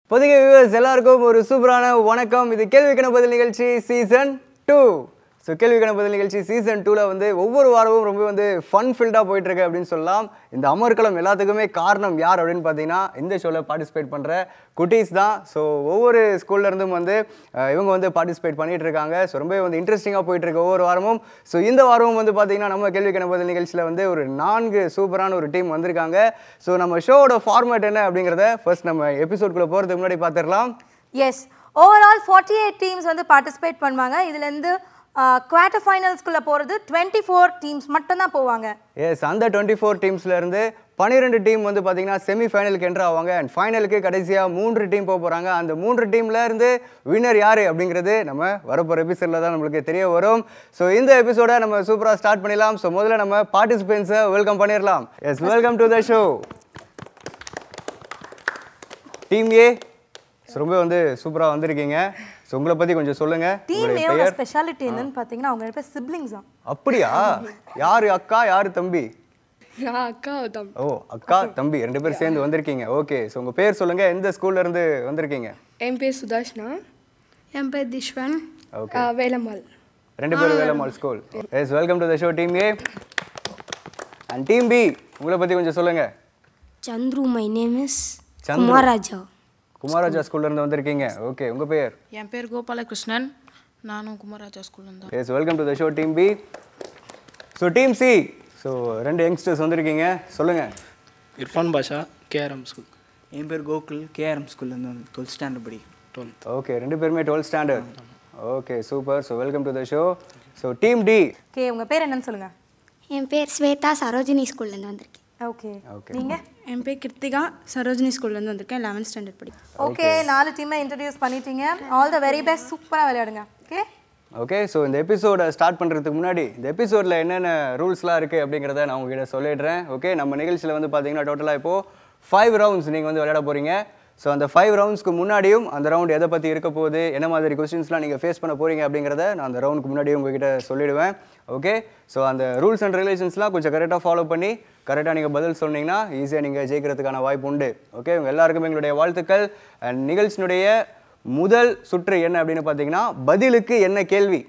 Pothigai viewers எல்லாருக்கும் ஒரு சூப்பரான வணக்கம். இது கேள்விக்கான பதில் நிகழ்ச்சி சீசன் 2. ஸோ கேள்விக்கான பதில் நிகழ்ச்சி சீசன் 2ல வந்து ஒவ்வொரு வாரமும் ரொம்ப வந்து ஃபன் ஃபில்டாக போயிட்டு இருக்கு அப்படின்னு சொல்லலாம். இந்த அமர்க்களம் எல்லாத்துக்குமே காரணம் யார் அப்படின்னு பார்த்தீங்கன்னா இந்த ஷோவில் பார்ட்டிசிபேட் பண்ணுற குட்டீஸ் தான். ஸோ ஒவ்வொரு ஸ்கூல்லேருந்தும் வந்து இவங்க வந்து பார்ட்டிசிபேட் பண்ணிட்டு இருக்காங்க. ஸோ ரொம்ப வந்து இன்ட்ரெஸ்டிங்காக போயிட்டு இருக்கு ஒவ்வொரு வாரமும். ஸோ இந்த வாரமும் வந்து பார்த்தீங்கன்னா நம்ம கேள்விக்கான பதில் நிகழ்ச்சியில் வந்து ஒரு 4 சூப்பரான ஒரு டீம் வந்திருக்காங்க. ஸோ நம்ம ஷோவோட ஃபார்மேட் என்ன அப்படிங்கிறத ஃபர்ஸ்ட் நம்ம எபிசோட்குள்ளே போகிறதுக்கு முன்னாடி பார்த்துடலாம். எஸ், ஓவரால் 48 டீம்ஸ் வந்து பார்ட்டிசிபேட் பண்ணுவாங்க. இதுலேருந்து குவார்டர் ஃபைனல்ஸ்குள்ளே போகிறது 24 டீம்ஸ் மட்டும்தான் போவாங்க. எஸ், அந்த 24 டீம்ஸ்லேருந்து 12 டீம் வந்து பார்த்தீங்கன்னா செமி ஃபைனலுக்கு என்ட்ரு ஆவாங்க. அண்ட் ஃபைனலுக்கு கடைசியாக 3 டீம் போக போகிறாங்க. அந்த 3 டீமில் இருந்து வின்னர் யார் அப்படிங்கிறது நம்ம வரப்போகிற எபிசோடில் தான் நம்மளுக்கு தெரிய வரும். ஸோ இந்த எபிசோடை நம்ம சூப்பராக ஸ்டார்ட் பண்ணிடலாம். ஸோ முதல்ல நம்ம பார்ட்டிசிபென்ட்ஸை வெல்கம் பண்ணிடலாம். Yes, welcome to the show. Team A ரொம்ப வந்து சூப்பராக வந்திருக்கீங்க. ஸோ உங்களை பற்றி கொஞ்சம் சொல்லுங்கள். டீம் ஏவோட ஸ்பெஷாலிட்டி என்னன்னு பார்த்தீங்கன்னா அவங்க ரெண்டு சிப்லிங்ஸ் தான். அப்படியா? யார் அக்கா யார் தம்பி? அக்கா தம்பி. ஓ, அக்கா தம்பி 2 பேர் சேர்ந்து வந்திருக்கீங்க. ஓகே, ஸோ உங்கள் பேர் சொல்லுங்கள், எந்த ஸ்கூல்ல இருந்து வந்திருக்கீங்க? என் பேர் சுதாஷ்னா. என் பேர் திஷ்வன். ஓகே, வேலம்மாள். 2 பேரும் Velammal school. Yes, welcome to the show team A. And team B உங்களை பற்றி கொஞ்சம் சொல்லுங்கள். Chandru, my name is Kumaraja. Kumaraja ஸ்கூல்ல இருந்து வந்திருக்கீங்க. ஓகே, உங்கள் பேர்? என் பேர் கோபாலகிருஷ்ணன். நானும் குமாராஜா ஸ்கூல்ல தான். Yes, welcome to the show team B. So team C, so 2 youngsters வந்திருக்கீங்க, சொல்லுங்கள். Irfan Basha, KRM school. என் பேர் கோகுல், கேஆர்எம் ஸ்கூல்லேருந்து வந்து 12th ஸ்டாண்டர்ட் படி. 12th. ஓகே, 2 பேருமே 12th standard. Okay, super. So welcome to the show. So team D. Okay, உங்கள் பேர் என்னன்னு சொல்லுங்கள். என் பேர் ஸ்வேதா, சரோஜினி ஸ்கூல்லேருந்து வந்திருக்கேன். Okay, okay. நீங்கள்? என் பேர் கிருத்திகா, சரோஜினி ஸ்கூல்லேருந்து வந்திருக்கேன். 11th ஸ்டாண்டர்ட் படி. ஓகே, 4 டீமை இன்ட்ரடியூஸ் பண்ணிட்டீங்க. ஆல் த வெரி பெஸ்ட், சூப்பராக விளையாடுங்க. ஓகே ஓகே, ஸோ இந்த எபிசோடை ஸ்டார்ட் பண்ணுறதுக்கு முன்னாடி இந்த எபிசோடில் என்னென்ன ரூல்ஸ்லாம் இருக்குது அப்படிங்கிறத நான் உங்ககிட்ட சொல்லிடுறேன். ஓகே, நம்ம நிகழ்ச்சியில் வந்து பார்த்தீங்கன்னா டோட்டலாக இப்போது 5 ரவுண்ட்ஸ் நீங்கள் வந்து விளையாட போகிறீங்க. ஸோ அந்த 5 ரவுண்ட்ஸ்க்கு முன்னாடியும் அந்த ரவுண்ட் எதை பற்றி இருக்க போகுது, என்ன மாதிரி கொஸ்டின்ஸ்லாம் நீங்கள் ஃபேஸ் பண்ண போகிறீங்க அப்படிங்கிறத நான் அந்த ரவுண்டுக்கு முன்னாடியே உங்ககிட்ட சொல்லிடுவேன். ஓகே, ஸோ அந்த ரூல்ஸ் அண்ட் ரெகுலேஷன்ஸ்லாம் கொஞ்சம் கரெக்டாக ஃபாலோ பண்ணி கரெக்டாக நீங்கள் பதில் சொன்னீங்கன்னா ஈஸியாக நீங்கள் ஜெயிக்கிறதுக்கான வாய்ப்பு உண்டு. ஓகே, உங்கள் எல்லாருக்கும் எங்களுடைய வாழ்த்துக்கள். அண்ட் நிகழ்ச்சியினுடைய முதல் சுற்று என்ன அப்படின்னு பார்த்தீங்கன்னா பதிலுக்கு என்ன கேள்வி.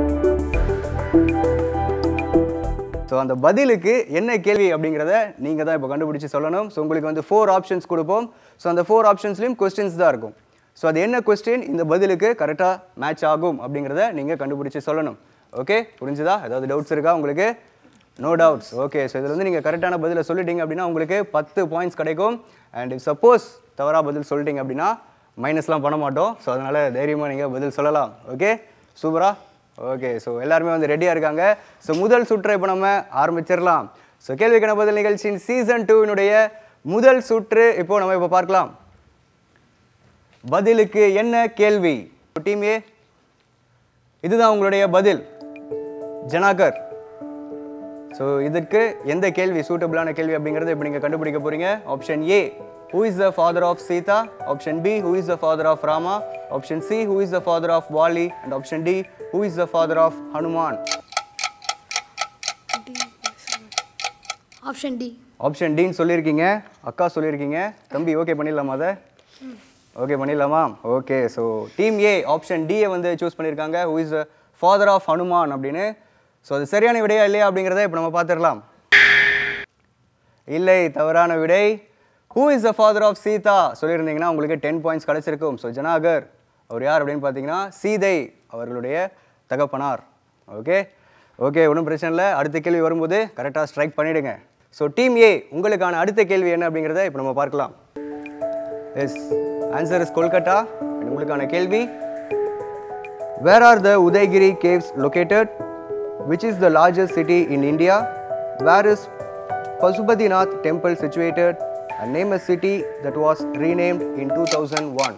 ஸோ அந்த பதிலுக்கு என்ன கேள்வி அப்படிங்கிறத நீங்கள் தான் இப்போ கண்டுபிடிச்சி சொல்லணும். ஸோ உங்களுக்கு வந்து 4 ஆப்ஷன்ஸ் கொடுப்போம். ஸோ அந்த 4 ஆப்ஷன்ஸ்லையும் கொஸ்டின்ஸ் தான் இருக்கும். ஸோ அது என்ன கொஸ்டின் இந்த பதிலுக்கு கரெக்டாக மேட்ச் ஆகும் அப்படிங்கிறத நீங்கள் கண்டுபிடிச்சி சொல்லணும். ஓகே, புரிஞ்சுதா? ஏதாவது டவுட்ஸ் இருக்கா உங்களுக்கு? No doubts. ஓகே, ஸோ இதில் வந்து நீங்கள் கரெக்டான பதிலை சொல்லிட்டீங்க அப்படின்னா உங்களுக்கு 10 பாயிண்ட்ஸ் கிடைக்கும். அண்ட் இஃப் சப்போஸ் தவறாக பதில் சொல்லிட்டீங்க அப்படின்னா மைனஸ்லாம் பண்ண மாட்டோம். ஸோ அதனால் தைரியமாக நீங்கள் பதில் சொல்லலாம். ஓகே, சூப்பரா? ஓகே, ஸோ எல்லாருமே வந்து ரெடியாக இருக்காங்க. ஸோ முதல் சுற்றை இப்போ நம்ம ஆரம்பிச்சிடலாம். ஸோ கேள்விக்கான பதில் நிகழ்ச்சியின் சீசன் 2னுடைய முதல் சுற்று இப்போ நம்ம இப்போ பார்க்கலாம். பதிலுக்கு என்ன கேள்வி. டீம் ஏ, இதுதான் உங்களுடைய பதில். ஜனாகர், ஸோ இதற்கு எந்த கேள்வி சூட்டபிளான கேள்வி அப்படிங்கிறத இப்போ நீங்கள் கண்டுபிடிக்க போகிறீங்க. Option A, who is the father of Sita? Option B, who is the father of Rama? Option C, who is the father of Bali? And option D, who is the father of Hanuman? Option D. Option டின்னு சொல்லியிருக்கீங்க, அக்கா சொல்லியிருக்கீங்க. தம்பி okay பண்ணிடலாமா? அதை okay பண்ணிடலாமா? Okay, so team A option டியை வந்து சூஸ் பண்ணியிருக்காங்க, who is the father of Hanuman அப்படின்னு. ஸோ அது சரியான விடையா இல்லையா அப்படிங்கிறத இப்போ நம்ம பார்த்துடலாம். இல்லை, தவறான விடை. Who is the father of Sita சொல்லியிருந்தீங்கன்னா உங்களுக்கு 10 பாயிண்ட்ஸ் கிடச்சிருக்கும். ஸோ ஜனாகர் அவர் யார் அப்படின்னு பார்த்தீங்கன்னா சீதை அவர்களுடைய தகப்பனார். ஓகே ஓகே, ஒன்றும் பிரச்சனை இல்லை. அடுத்த கேள்வி வரும்போது கரெக்டாக ஸ்ட்ரைக் பண்ணிவிடுங்க. ஸோ டீம் ஏ உங்களுக்கான அடுத்த கேள்வி என்ன அப்படிங்கிறத இப்போ நம்ம பார்க்கலாம். Yes, answer is Kolkata. உங்களுக்கான கேள்வி, where are the Udayagiri caves located? Which is the largest city in India? Where is Pashupatinath temple situated? And name a city that was renamed in 2001.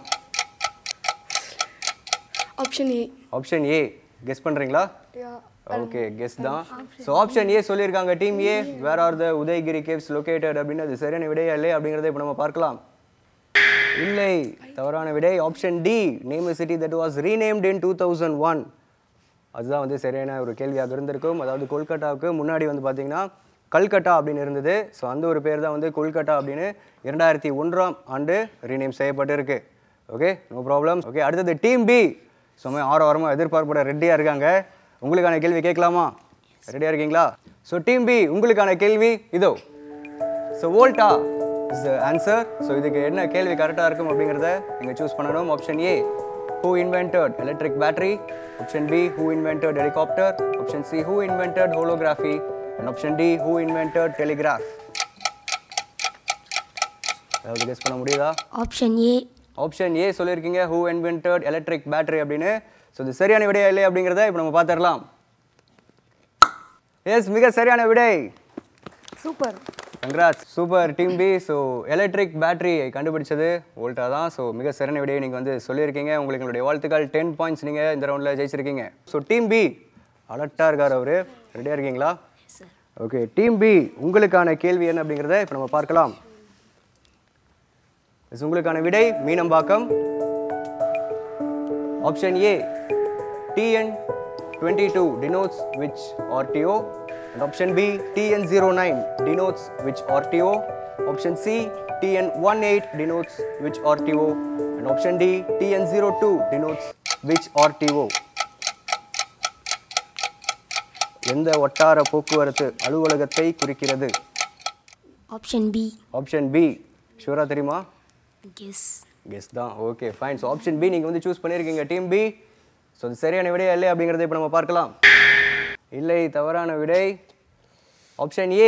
Option A. Option A guess பண்ணுறீங்களா? Okay, guess தான். So option A சொல்லியிருக்காங்க team A, where are the Udayagiri caves located அப்படின்னு. அது சரியான விடையா இல்லை அப்படிங்கிறத இப்போ நம்ம பார்க்கலாம். இல்லை, தவறான விடை. Option D, name a city that was renamed in 2001. அதுதான் வந்து சரியான ஒரு கேள்வியாக இருந்திருக்கும். அதாவது கொல்கட்டாவுக்கு முன்னாடி வந்து பார்த்தீங்கன்னா கல்கட்டா அப்படின்னு இருந்தது. ஸோ அந்த ஒரு பேர் தான் வந்து கொல்கட்டா அப்படின்னு 2001ஆம் ஆண்டு ரீநேம் செய்யப்பட்டிருக்கு. Okay no problem. ஓகே அடுத்தது டீம் பி. சும்மா ஆரவாரமாக எதிர்பார்ப்போட ரெடியாக இருக்காங்க. உங்களுக்கான கேள்வி கேட்கலாமா? ரெடியாக இருக்கீங்களா? ஸோ டீம் பி உங்களுக்கான கேள்வி இதோ. So Volta is the answer. So இதுக்கு என்ன கேள்வி கரெக்டாக இருக்கும் அப்படிங்கிறத நீங்கள் சூஸ் பண்ணணும். Option A, who invented electric battery? Option B, who invented helicopter? Option C, who invented holography? And option D, who invented telegraph? ஏதாவது கெஸ் பண்ண முடியுதா? Option A. ஆப்ஷன் ஏ சொல்லியிருக்கீங்க, who invented electric battery அப்படின்னு. So இது சரியான விடையா இல்லை அப்படிங்கிறத இப்போ நம்ம பார்த்துடலாம். எஸ், மிக சரியான விடை. Super. Congrats, super team B. So electric பேட்டரியை கண்டுபிடிச்சது வோல்டா தான். ஸோ மிக சிறந்த விடையை நீங்கள் வந்து சொல்லியிருக்கீங்க. உங்களுக்கு எங்களுடைய வாழ்த்துக்கள். 10 பாயிண்ட்ஸ் நீங்கள் இந்த ரவுண்டில் ஜெயிச்சிருக்கீங்க. ஸோ டீம் பி அலர்ட்டாக இருக்கார் அவர். ரெடியாக இருக்கீங்களா? ஓகே டீம் பி உங்களுக்கான கேள்வி என்ன அப்படிங்கிறத இப்போ நம்ம பார்க்கலாம். உங்களுக்கான விடை Meenambakkam. Option A, TN22 denotes which RTO? And option B, TN09 denotes which RTO? Option C, TN18 denotes which RTO? And option D, TN02 denotes which RTO? எந்த வட்டார போக்குவரத்து அலுவலகத்தை குறிக்கிறது? Option B. ஆப்ஷன் பி ஷூரா தெரியுமா? கெஸ். கெஸ் தான். Okay fine. So option B நீங்கள் வந்து சூஸ் பண்ணியிருக்கீங்க டீம் பி. ஸோ அது சரியான விடையா இல்லை அப்படிங்கிறத இப்போ நம்ம பார்க்கலாம். இல்லை, தவறான விடை. Option A,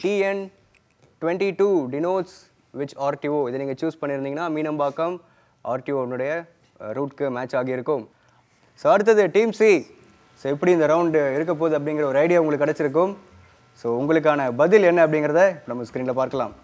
TN22 denotes which RTO. இதை நீங்கள் சூஸ் பண்ணியிருந்தீங்கன்னா மீனம்பாக்கம் RTOனுடைய ரூட்க்கு மேட்ச் ஆகியிருக்கும். ஸோ அடுத்தது டீம் சி. ஸோ எப்படி இந்த ரவுண்டு இருக்க போகுது அப்படிங்கிற ஒரு ஐடியா உங்களுக்கு கிடச்சிருக்கும். ஸோ உங்களுக்கான பதில் என்ன அப்படிங்கிறத நம்ம ஸ்க்ரீனில் பார்க்கலாம்.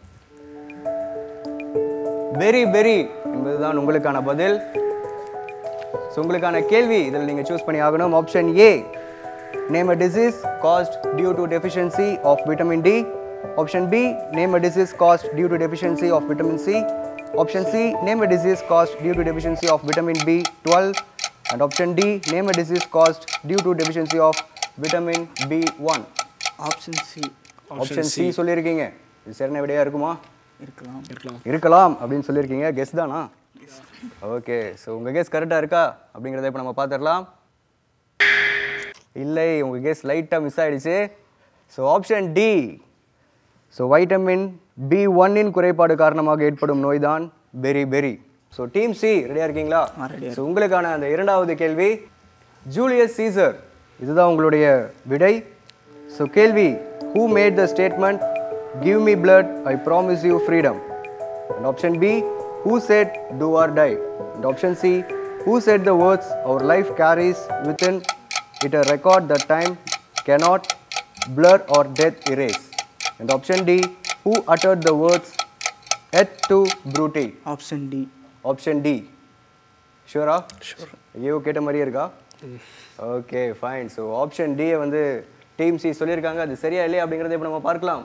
வெரி வெரி என்பதுதான் உங்களுக்கான பதில். ஸோ உங்களுக்கான கேள்வி இதில் நீங்கள் சூஸ் பண்ணி ஆகணும். Option A, name a disease caused due to deficiency of vitamin D. Option B, name a disease caused due to deficiency of vitamin C. Option C, name a disease caused due to deficiency of vitamin B12. And option D, name a disease caused due to deficiency of vitamin B1. Option C. Option C சொல்லியிருக்கீங்க. இது சரியான விடையா இருக்குமா? இருக்கலாம். இருக்கலாம் அப்படின்னு சொல்லியிருக்கீங்க. Guess தானா? ஓகே. ஸோ உங்கள் கெஸ் கரெக்டாக இருக்கா அப்படிங்கிறத இப்போ நம்ம பார்த்துடலாம். இல்லை, உங்கள் கெஸ் லைட்டாக மிஸ் ஆகிடுச்சு. So option D. So vitamin B1 குறைபாடு காரணமாக ஏற்படும் நோய் தான் beriberi. So team C ரெடியாக இருக்கீங்களா? ஸோ உங்களுக்கான அந்த இரண்டாவது கேள்வி, ஜூலியஸ் சீசர் இதுதான் உங்களுடைய விடை. ஸோ கேள்வி, who made the statement give me blood I promise you freedom? And option B, who said do or die? And option C, who said the words our life carries within it a record that time cannot blur or death erase? And option D, who uttered the words et tu brute? Option D. Option D ஷூரா? Sure. ஐயோ கேட்ட மாதிரியே இருக்கா? Okay fine. So option டியை வந்து team C சொல்லியிருக்காங்க. அது சரியா இல்லையா அப்படிங்கிறத இப்போ நம்ம பார்க்கலாம்.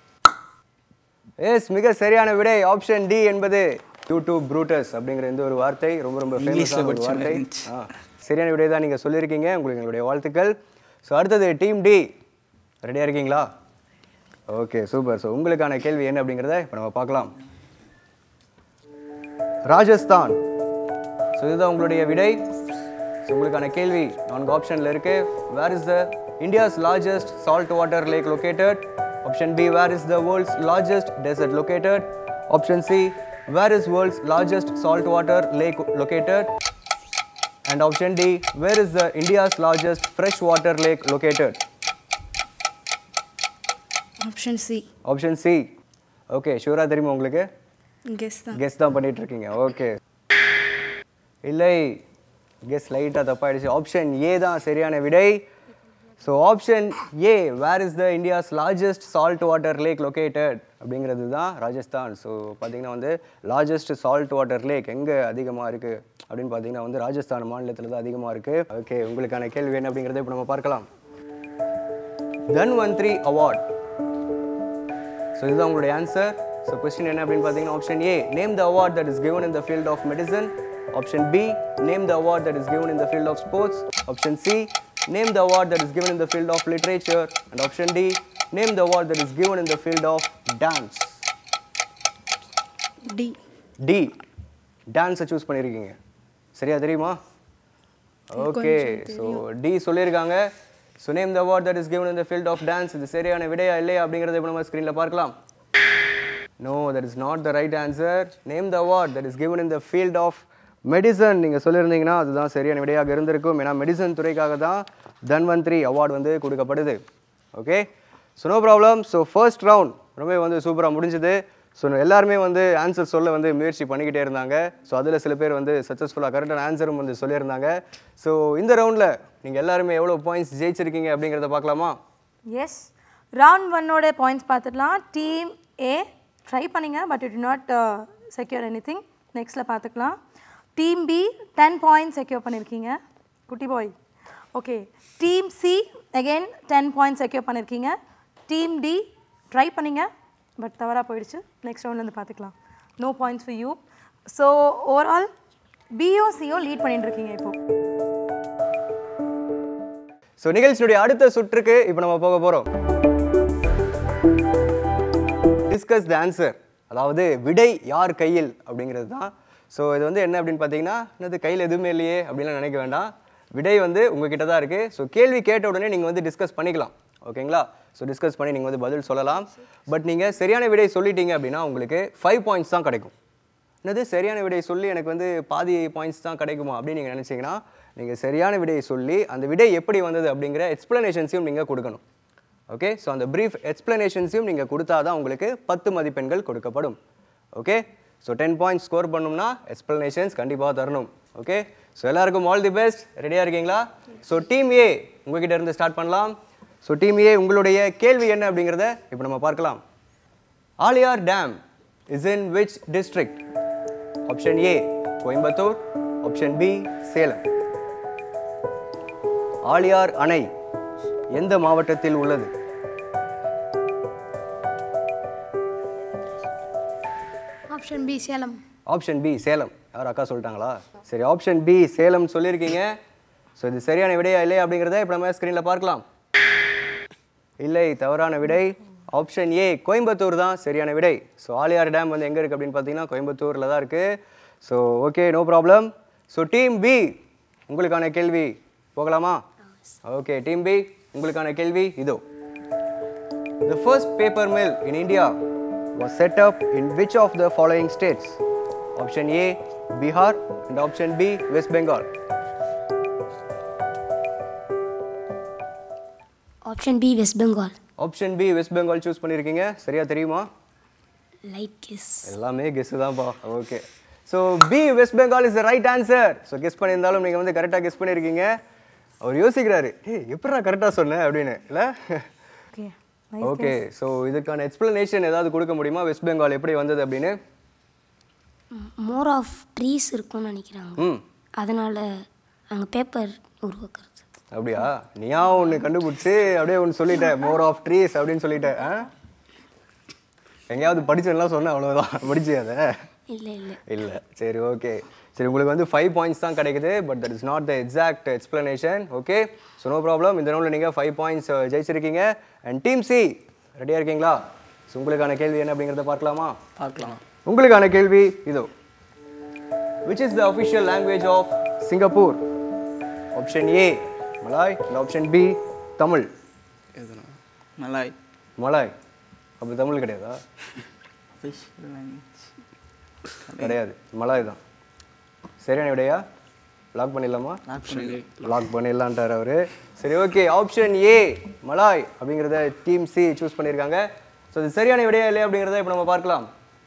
எஸ், மிக சரியான விடை. ஆப்ஷன் டி என்பது டூ ப்ரூட்டஸ் அப்படிங்கிற இந்த ஒரு வார்த்தை ரொம்ப ரொம்ப ஃபேமஸான ஒரு வார்த்தை. சரியான விடை தான் நீங்கள் சொல்லியிருக்கீங்க. உங்களுக்கு எங்களுடைய வாழ்த்துக்கள். ஸோ அடுத்தது டீம் டி ரெடியாக இருக்கீங்களா? Okay super. ஸோ உங்களுக்கான கேள்வி என்ன அப்படிங்கிறத இப்போ நம்ம பார்க்கலாம். ராஜஸ்தான். ஸோ இதுதான் உங்களுடைய விடை. ஸோ உங்களுக்கான கேள்வி 4 ஆப்ஷனில் இருக்கு. Where is the India's largest salt water lake located? Option B, where is the world's largest desert located? Option C, where is world's largest salt water lake located? And option D, where is the India's largest freshwater lake located? Option C. Option C. Okay, ஷூரா தெரியுமா உங்களுக்கு? Guess தான். Guess தான் பண்ணிட்டு இருக்கீங்க. Okay. இல்லை, guess லைட்டாக தப்பாயிடுச்சு. Option A தான் சரியான விடை. So option A, where is the India's largest salt water lake located அப்படிங்கிறது தான் ராஜஸ்தான். ஸோ பார்த்தீங்கன்னா வந்து லார்ஜஸ்ட் சால்ட் வாட்டர் லேக் எங்கே அதிகமாக இருக்குது அப்படின்னு பார்த்தீங்கன்னா வந்து ராஜஸ்தான் மாநிலத்தில் தான் அதிகமாக இருக்குது. ஓகே, உங்களுக்கான கேள்வி என்ன அப்படிங்கிறத இப்போ நம்ம பார்க்கலாம். தன்வந்திரி அவார்ட். ஸோ இதுதான் உங்களுடைய ஆன்சர். ஸோ கொஸ்டின் என்ன அப்படின்னு பார்த்தீங்கன்னா option A, name the award that is given in the field of medicine. Option B, name the award that is given in the field of sports. Option C, name the award that is given in the field of literature. And option D, name the award that is given in the field of dance. D. D. டான்ஸை choose பண்ணியிருக்கீங்க. சரியா தெரியுமா? Okay, so D சொல்லியிருக்காங்க. So name the award that is given in the field of dance. இது சரியான விடையா இல்லையா அப்படிங்கிறத இப்போ நம்ம ஸ்க்ரீனில் பார்க்கலாம். No, that is not the right answer. Name the award that is given in the field of medicine. நீங்கள் சொல்லியிருந்தீங்கன்னா அதுதான் சரியான விடையாக இருந்திருக்கும். ஏன்னா மெடிசன் துறைக்காக தான் தன்வந்திரி அவார்டு வந்து கொடுக்கப்படுது. Okay, so no problem. So first round ரொம்ப வந்து சூப்பராக முடிஞ்சுது. ஸோ எல்லாருமே வந்து ஆன்சர் சொல்ல வந்து முயற்சி பண்ணிக்கிட்டே இருந்தாங்க. ஸோ அதில் சில பேர் வந்து சக்ஸஸ்ஃபுல்லாக கரெக்டான ஆன்சரும் வந்து சொல்லியிருந்தாங்க. ஸோ இந்த ரவுண்டில் நீங்கள் எல்லாருமே எவ்வளோ பாயிண்ட்ஸ் ஜெயிச்சிருக்கீங்க அப்படிங்கிறத பார்க்கலாமா? எஸ், ரவுண்ட் 1ஓட பாயிண்ட்ஸ் பார்த்துக்கலாம். டீம் ஏ ட்ரை பண்ணிங்க, but it not secure anything. நெக்ஸ்ட்டில் பார்த்துக்கலாம். டீம் பி 10 பாயிண்ட்ஸ் செக்யூர் பண்ணியிருக்கீங்க, குட்டி boy. Okay, team C again 10 points secure பண்ணியிருக்கீங்க. டீம் டி ட்ரை பண்ணிங்க, பட் தவறாக போயிடுச்சு. நெக்ஸ்ட் ரவுண்ட்லேருந்து பார்த்துக்கலாம். No points for you. So overall பிஓ சிஓ லீட் பண்ணிட்டு இருக்கீங்க இப்போ. ஸோ நிகழ்ச்சியுடைய அடுத்த சுற்றுக்கு இப்போ நம்ம போக போகிறோம். டிஸ்கஸ் த ஆன்சர், அதாவது விடை யார் கையில் அப்படிங்கிறது தான். ஸோ இது வந்து என்ன அப்படின்னு பார்த்தீங்கன்னா, என்னது கையில் எதுவுமே இல்லையே அப்படின்லாம் நினைக்க வேண்டாம். விடை வந்து உங்ககிட்ட தான் இருக்குது. ஸோ கேள்வி கேட்ட உடனே நீங்கள் வந்து டிஸ்கஸ் பண்ணிக்கலாம். ஓகேங்களா? ஸோ டிஸ்கஸ் பண்ணி நீங்கள் வந்து பதில் சொல்லலாம். பட் நீங்கள் சரியான விடை சொல்லிட்டீங்க அப்படின்னா உங்களுக்கு 5 பாயிண்ட்ஸ் தான் கிடைக்கும். என்னது சரியான விடை சொல்லி எனக்கு வந்து பாதி பாயிண்ட்ஸ் தான் கிடைக்குமா அப்படின்னு நீங்கள் நினச்சிங்கன்னா, நீங்கள் சரியான விடையை சொல்லி அந்த விடை எப்படி வந்தது அப்படிங்கிற எக்ஸ்ப்ளனேஷன்ஸையும் நீங்கள் கொடுக்கணும். ஓகே, ஸோ அந்த ப்ரீஃப் எக்ஸ்ப்ளனேஷன்ஸையும் நீங்கள் கொடுத்தா தான் உங்களுக்கு 10 மதிப்பெண்கள் கொடுக்கப்படும். ஓகே, ஸோ 10 பாயிண்ட்ஸ் ஸ்கோர் பண்ணணும்னா எக்ஸ்ப்ளனேஷன்ஸ் கண்டிப்பாக தரணும். ஓகே, ஸோ எல்லாருக்கும் ஆல் தி பெஸ்ட். ரெடியாக இருக்கீங்களா? ஸோ டீம் ஏ உங்ககிட்ட இருந்து ஸ்டார்ட் பண்ணலாம். ஸோ டீம் ஏ உங்களுடைய கேள்வி என்ன அப்படிங்கிறத இப்போ நம்ம பார்க்கலாம். Aliyar dam is in which district? Option A Coimbatore, option B Salem. Aliyar அணை எந்த மாவட்டத்தில் உள்ளது? Option B Salem. Option B Salem. யார் அக்கா சொல்லிட்டாங்களா? சரி, ஆப்ஷன் பி சேலம் சொல்லியிருக்கீங்க. ஸோ இது சரியான விடையா இல்லையா அப்படிங்கிறத இப்போ நம்ம ஸ்க்ரீனில் பார்க்கலாம். இல்லை, தவறான விடை. ஆப்ஷன் ஏ கோயம்புத்தூர் தான் சரியான விடை. ஸோ ஆலியார் டேம் வந்து எங்கே இருக்குது அப்படின்னு பார்த்தீங்கன்னா கோயம்புத்தூரில் தான் இருக்குது. So okay, no problem. So team B உங்களுக்கான கேள்வி போகலாமா? ஓகே, டீம் பி உங்களுக்கான கேள்வி இதோ. The first paper mill in India was set up in which of the following states? Option A Bihar and option B West Bengal. Option B West Bengal. Option B West Bengal choose பண்ணியிருக்கீங்க. சரியா தெரியுமா? Light guess. எல்லாமே guess தான்ப்பா. Okay, so B West Bengal is the right answer. So guess பண்ணியிருந்தாலும் நீங்கள் வந்து கரெக்டாக guess பண்ணியிருக்கீங்க. அவர் யோசிக்கிறாரு, எப்படா கரெக்டாக சொன்னேன் அப்படின்னு இல்லை? ஓகே, ஸோ இதுக்கான எக்ஸ்பிளனேஷன் ஏதாவது கொடுக்க முடியுமா? வெஸ்ட் பெங்கால் எப்படி வந்தது அப்படின்னு? மோர் ஆஃப் ட்ரீஸ் இருக்கும்னு நினைக்கிறாங்க, அதனால் அங்கே பேப்பர் உருவாக்குறது. அப்படியா? நீயா ஒன்று கண்டுபிடிச்சி அப்படியே ஒன்று சொல்லிட்டேன், மோர் ஆஃப் ட்ரீஸ் அப்படின்னு சொல்லிட்டேன். எங்கேயாவது படிச்செல்லாம் சொன்னேன், அவ்வளோதான். படிச்சு அதை இல்லை இல்லை இல்லை. சரி, ஓகே. சரி, உங்களுக்கு வந்து 5 பாயிண்ட்ஸ் தான் கிடைக்குது. But that is not the exact explanation. Okay, so no problem. இந்த ரவுண்டில் நீங்கள் 5 பாயிண்ட்ஸ் ஜெயிச்சிருக்கீங்க. அண்ட் டீம் சி ரெடியாக இருக்கீங்களா? ஸோ உங்களுக்கான கேள்வி என்ன அப்படிங்கிறத பார்க்கலாமா? பார்க்கலாம். உங்களுக்கான கேள்வி இதோ. Which is the official language of Singapore? Option A Malay and option B Tamil. எதுனா மலாய். மலாய்? அப்போ தமிழ் கிடையாதா? அஃபிஷியல் லாங்குவேஜ் கிடையாது, மலாய் தான். சரியான விடையா? லாக் பண்ணிடலாமா? லாக் பண்ணிடலான்ட்டார் அவர். சரி, ஓகே. ஆப்ஷன் ஏ மலாய் அப்படிங்கிறத டீம் சி சூஸ் பண்ணியிருக்காங்க. ஸோ இது சரியான விடையா இல்லையா அப்படிங்கிறத இப்போ நம்ம பார்க்கலாம்.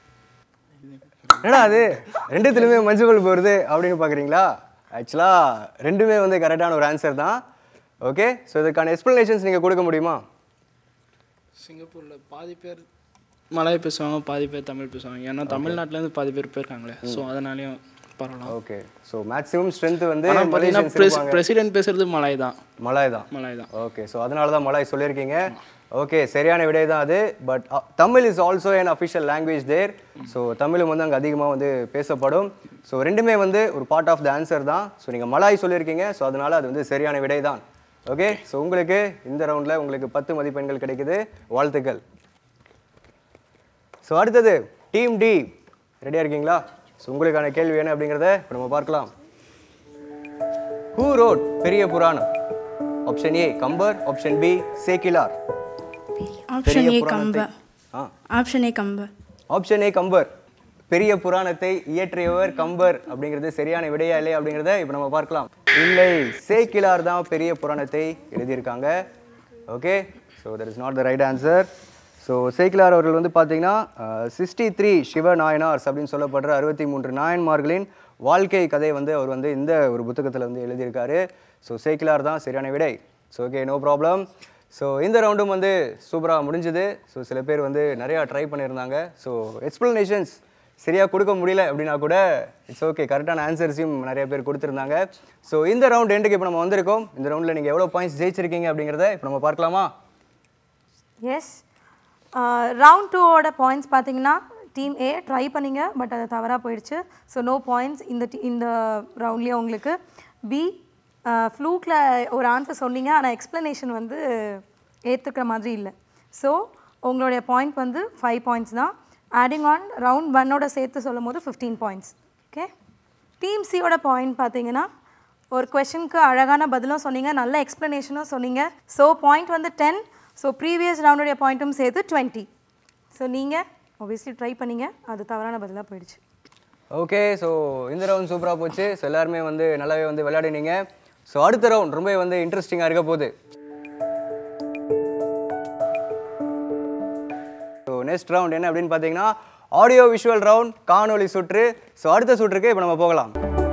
என்னடா அது ரெண்டுத்துலையுமே மஞ்சள் போகிறது அப்படின்னு பார்க்குறீங்களா? ஆக்சுவலாக ரெண்டுமே வந்து கரெக்டான ஒரு ஆன்சர் தான். ஓகே, ஸோ இதுக்கான எக்ஸ்பிளனேஷன்ஸ் நீங்கள் கொடுக்க முடியுமா? சிங்கப்பூரில் பாதி பேர் மலாய் பேசுவாங்க, பாதி பேர் தமிழ் பேசுவாங்க. ஏன்னா தமிழ்நாட்டிலேருந்து பாதி பேர் போயிருக்காங்களே, ஸோ அதனாலையும் பரவாயில்ல. ஓகே, ஸோ மேக்ஸிமம் ஸ்ட்ரென்த் வந்து பிரசிடென்ட் பேசுறது மலாய் தான். மலாய் தான். ஓகே, ஸோ அதனால தான் மலாய் சொல்லியிருக்கீங்க. ஓகே, சரியான விடை தான் அது. But Tamil is also an official language there. So தமிழும் வந்து அங்கே அதிகமாக வந்து பேசப்படும். ஸோ ரெண்டுமே வந்து ஒரு பார்ட் ஆஃப் த ஆன்சர் தான். ஸோ நீங்கள் மலாய் சொல்லியிருக்கீங்க, ஸோ அதனால் அது வந்து சரியான விடை தான். ஓகே, ஸோ உங்களுக்கு இந்த ரவுண்டில் உங்களுக்கு 10 மதிப்பெண்கள் கிடைக்குது. வாழ்த்துக்கள். ஸோ அடுத்தது டீம் டி ரெடியாக இருக்கீங்களா? ஸோ உங்களுக்கான கேள்வி என்ன அப்படிங்கிறத இப்போ நம்ம பார்க்கலாம். Who wrote Periya Puranam? Option A Kambar, option B Sekkizhar. Option A Kambar. Option A Kambar. Option A Kambar. பெரிய புராணத்தை இயற்றியவர் கம்பர் அப்படிங்கிறது சரியான விடையா இல்லை அப்படிங்கிறத இப்போ நம்ம பார்க்கலாம். இல்லை, சேக்கிலார் தான் பெரிய புராணத்தை எழுதியிருக்காங்க. Okay, so that is not the right answer. So Sekkizhar அவர்கள் வந்து பார்த்தீங்கன்னா 63 சிவ நாயனார்ஸ் அப்படின்னு சொல்லப்படுற 63 நாயன்மார்களின் வாழ்க்கை கதை வந்து அவர் வந்து இந்த ஒரு புத்தகத்தில் வந்து எழுதியிருக்காரு. ஸோ சேக்கிலார் தான் சரியான விடை. So okay, no problem. So இந்த ரவுண்டும் வந்து சூப்பராக முடிஞ்சுது. ஸோ சில பேர் வந்து நிறையா ட்ரை பண்ணியிருந்தாங்க. ஸோ எக்ஸ்ப்ளனேஷன்ஸ் சரியாக கொடுக்க முடியல அப்படின்னா கூட இட்ஸ் ஓகே, கரெக்டான ஆன்சர்ஸையும் நிறைய பேர் கொடுத்துருந்தாங்க. ஸோ இந்த ரவுண்ட் எண்டுக்கு இப்போ நம்ம வந்திருக்கோம். இந்த ரவுண்டில் நீங்கள் எவ்வளோ பாயிண்ட்ஸ் ஜெயிச்சிருக்கீங்க அப்படிங்கிறத இப்போ நம்ம பார்க்கலாமா? எஸ், ரவுண்ட் 2ஓட பாயிண்ட்ஸ் பார்த்தீங்கன்னா டீம் ஏ ட்ரை பண்ணிங்க, பட் அது தவறாக போயிடுச்சு. ஸோ நோ பாயிண்ட்ஸ் இந்த ரவுண்ட்லேயே உங்களுக்கு. பி ஃப்ளூக்கில் ஒரு ஆன்சர் சொன்னீங்க, ஆனால் எக்ஸ்ப்ளனேஷன் வந்து ஏற்றுக்கிற மாதிரி இல்லை. ஸோ உங்களுடைய பாயிண்ட் வந்து 5 பாயிண்ட்ஸ் தான். ஆடிங் ஆன் ரவுண்ட் 1ஓட சேர்த்து சொல்லும் போது 15 பாயிண்ட்ஸ். ஓகே, டீம் சியோட பாயிண்ட் பார்த்தீங்கன்னா ஒரு கொஷனுக்கு அழகான பதிலும் சொன்னீங்க, நல்ல எக்ஸ்ப்ளனேஷனும் சொன்னீங்க. ஸோ பாயிண்ட் வந்து 10. ஸோ ப்ரீவியஸ் ரவுண்டுடைய பாயிண்ட்டும் சேர்த்து 20. ஸோ நீங்கள் obviously ட்ரை பண்ணீங்க, அது தவறான பதிலாக போயிடுச்சு. ஓகே, ஸோ இந்த ரவுண்ட் சூப்பராக போச்சு. ஸோ எல்லாருமே வந்து நல்லாவே வந்து விளையாடினீங்க. ஸோ அடுத்த ரவுண்ட் ரொம்ப வந்து இன்ட்ரெஸ்டிங்காக இருக்க போகுது. ஸோ நெக்ஸ்ட் ரவுண்ட் என்ன அப்படின்னு பார்த்தீங்கன்னா ஆடியோ விஷுவல் ரவுண்ட், காணொலி சுற்று. ஸோ அடுத்த சுற்றுக்கு இப்போ நம்ம போகலாம்.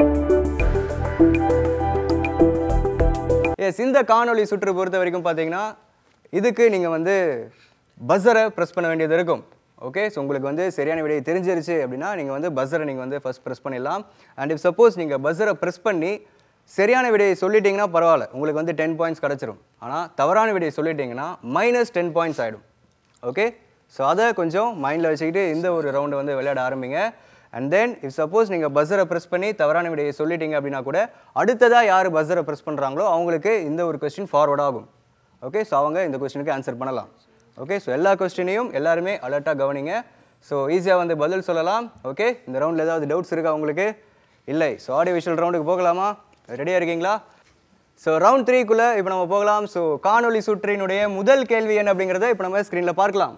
எஸ், இந்த காணொலி சுற்று பொறுத்த வரைக்கும் பார்த்தீங்கன்னா இதுக்கு நீங்கள் வந்து பஸ்ஸரை ப்ரெஸ் பண்ண வேண்டியது இருக்கும். ஓகே, ஸோ உங்களுக்கு வந்து சரியான விடையை தெரிஞ்சிருச்சு அப்படின்னா நீங்கள் வந்து பஸ்ஸரை நீங்கள் வந்து ஃபஸ்ட் ப்ரெஸ் பண்ணிடலாம். அண்ட் இஃப் சப்போஸ் நீங்கள் பஸ்ஸரை ப்ரெஸ் பண்ணி சரியான விடையை சொல்லிட்டீங்கன்னா பரவாயில்ல, உங்களுக்கு வந்து 10 பாயிண்ட்ஸ் கிடச்சிரும். ஆனால் தவறான விடையை சொல்லிட்டீங்கன்னா -10 பாயிண்ட்ஸ் ஆகிடும். ஓகே, ஸோ அதை கொஞ்சம் மைண்டில் வச்சுக்கிட்டு இந்த ஒரு ரவுண்டை வந்து விளையாட ஆரம்பிங்க. அண்ட் தென் இஃப் சப்போஸ் நீங்கள் பஸ்ஸரை ப்ரெஸ் பண்ணி தவறான விடையை சொல்லிட்டீங்க அப்படின்னா கூட அடுத்ததாக யார் பஸ்ஸரை ப்ரெஸ் பண்ணுறாங்களோ அவங்களுக்கு இந்த ஒரு கொஸ்டின் ஃபார்வர்ட் ஆகும். ஓகே, ஸோ அவங்க இந்த கொஸ்டினுக்கு ஆன்சர் பண்ணலாம். ஓகே, ஸோ எல்லா கொஸ்டினையும் எல்லாருமே அலர்ட்டாக கவனிங்க. ஸோ ஈஸியாக வந்து பதில் சொல்லலாம். ஓகே, இந்த ரவுண்டில் ஏதாவது டவுட்ஸ் இருக்கா உங்களுக்கு? இல்லை. ஸோ ஆடியோ விஷுவல் ரவுண்டுக்கு போகலாமா? ரெடியாக இருக்கீங்களா? ஸோ ரவுண்ட் 3க்குள்ளே இப்போ நம்ம போகலாம். ஸோ காணொலி சுற்றினுடைய முதல் கேள்வி என்ன அப்படிங்கிறத இப்போ நம்ம ஸ்க்ரீனில் பார்க்கலாம்.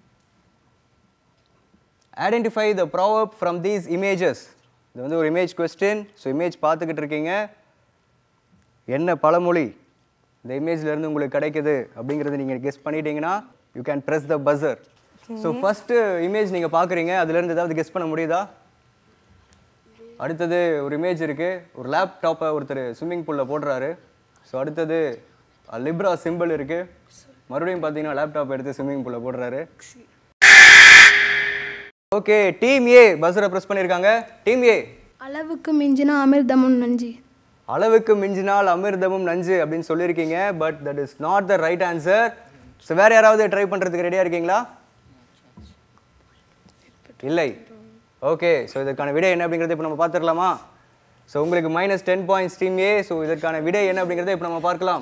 Identify the proverb from these images. இது வந்து ஒரு இமேஜ் கொஸ்டின். ஸோ இமேஜ் பார்த்துக்கிட்டு இருக்கீங்க. என்ன பழமொழி இந்த இமேஜ்லேருந்து உங்களுக்கு கிடைக்குது அப்படிங்கிறது நீங்கள் கெஸ் பண்ணிட்டீங்கன்னா you can press the buzzer. So first image நீங்கள் பார்க்குறீங்க, அதுலேருந்து ஏதாவது கெஸ் பண்ண முடியுதா? அடுத்தது ஒரு இமேஜ் இருக்குது, ஒரு லேப்டாப்பை ஒருத்தர் ஸ்விம்மிங் பூலில் போடுறாரு. ஸோ அடுத்தது லிப்ரா சிம்பிள் இருக்குது. மறுபடியும் பார்த்தீங்கன்னா லேப்டாப் எடுத்து ஸ்விம்மிங் பூலில் போடுறாரு. ஓகே, டீம் ஏ பஸரை ப்ரெஸ் பண்ணியிருக்காங்க. டீம் ஏ அளவுக்கு மிஞ்சினா அமிர்தமும் நஞ்சு. அளவுக்கு மிஞ்சினால் அமிர்தமும் நஞ்சு அப்படின்னு சொல்லியிருக்கீங்க. But that is not the right answer. So வேறு யாராவது ட்ரை பண்ணுறதுக்கு ரெடியாக இருக்கீங்களா? இல்லை. ஓகே, ஸோ இதற்கான விடை என்ன அப்படிங்கிறத இப்போ நம்ம பார்த்துடலாமா? ஸோ உங்களுக்கு -10 பாயிண்ட்ஸ் டீம் ஏ. ஸோ இதற்கான விடை என்ன அப்படிங்கிறத இப்போ நம்ம பார்க்கலாம்.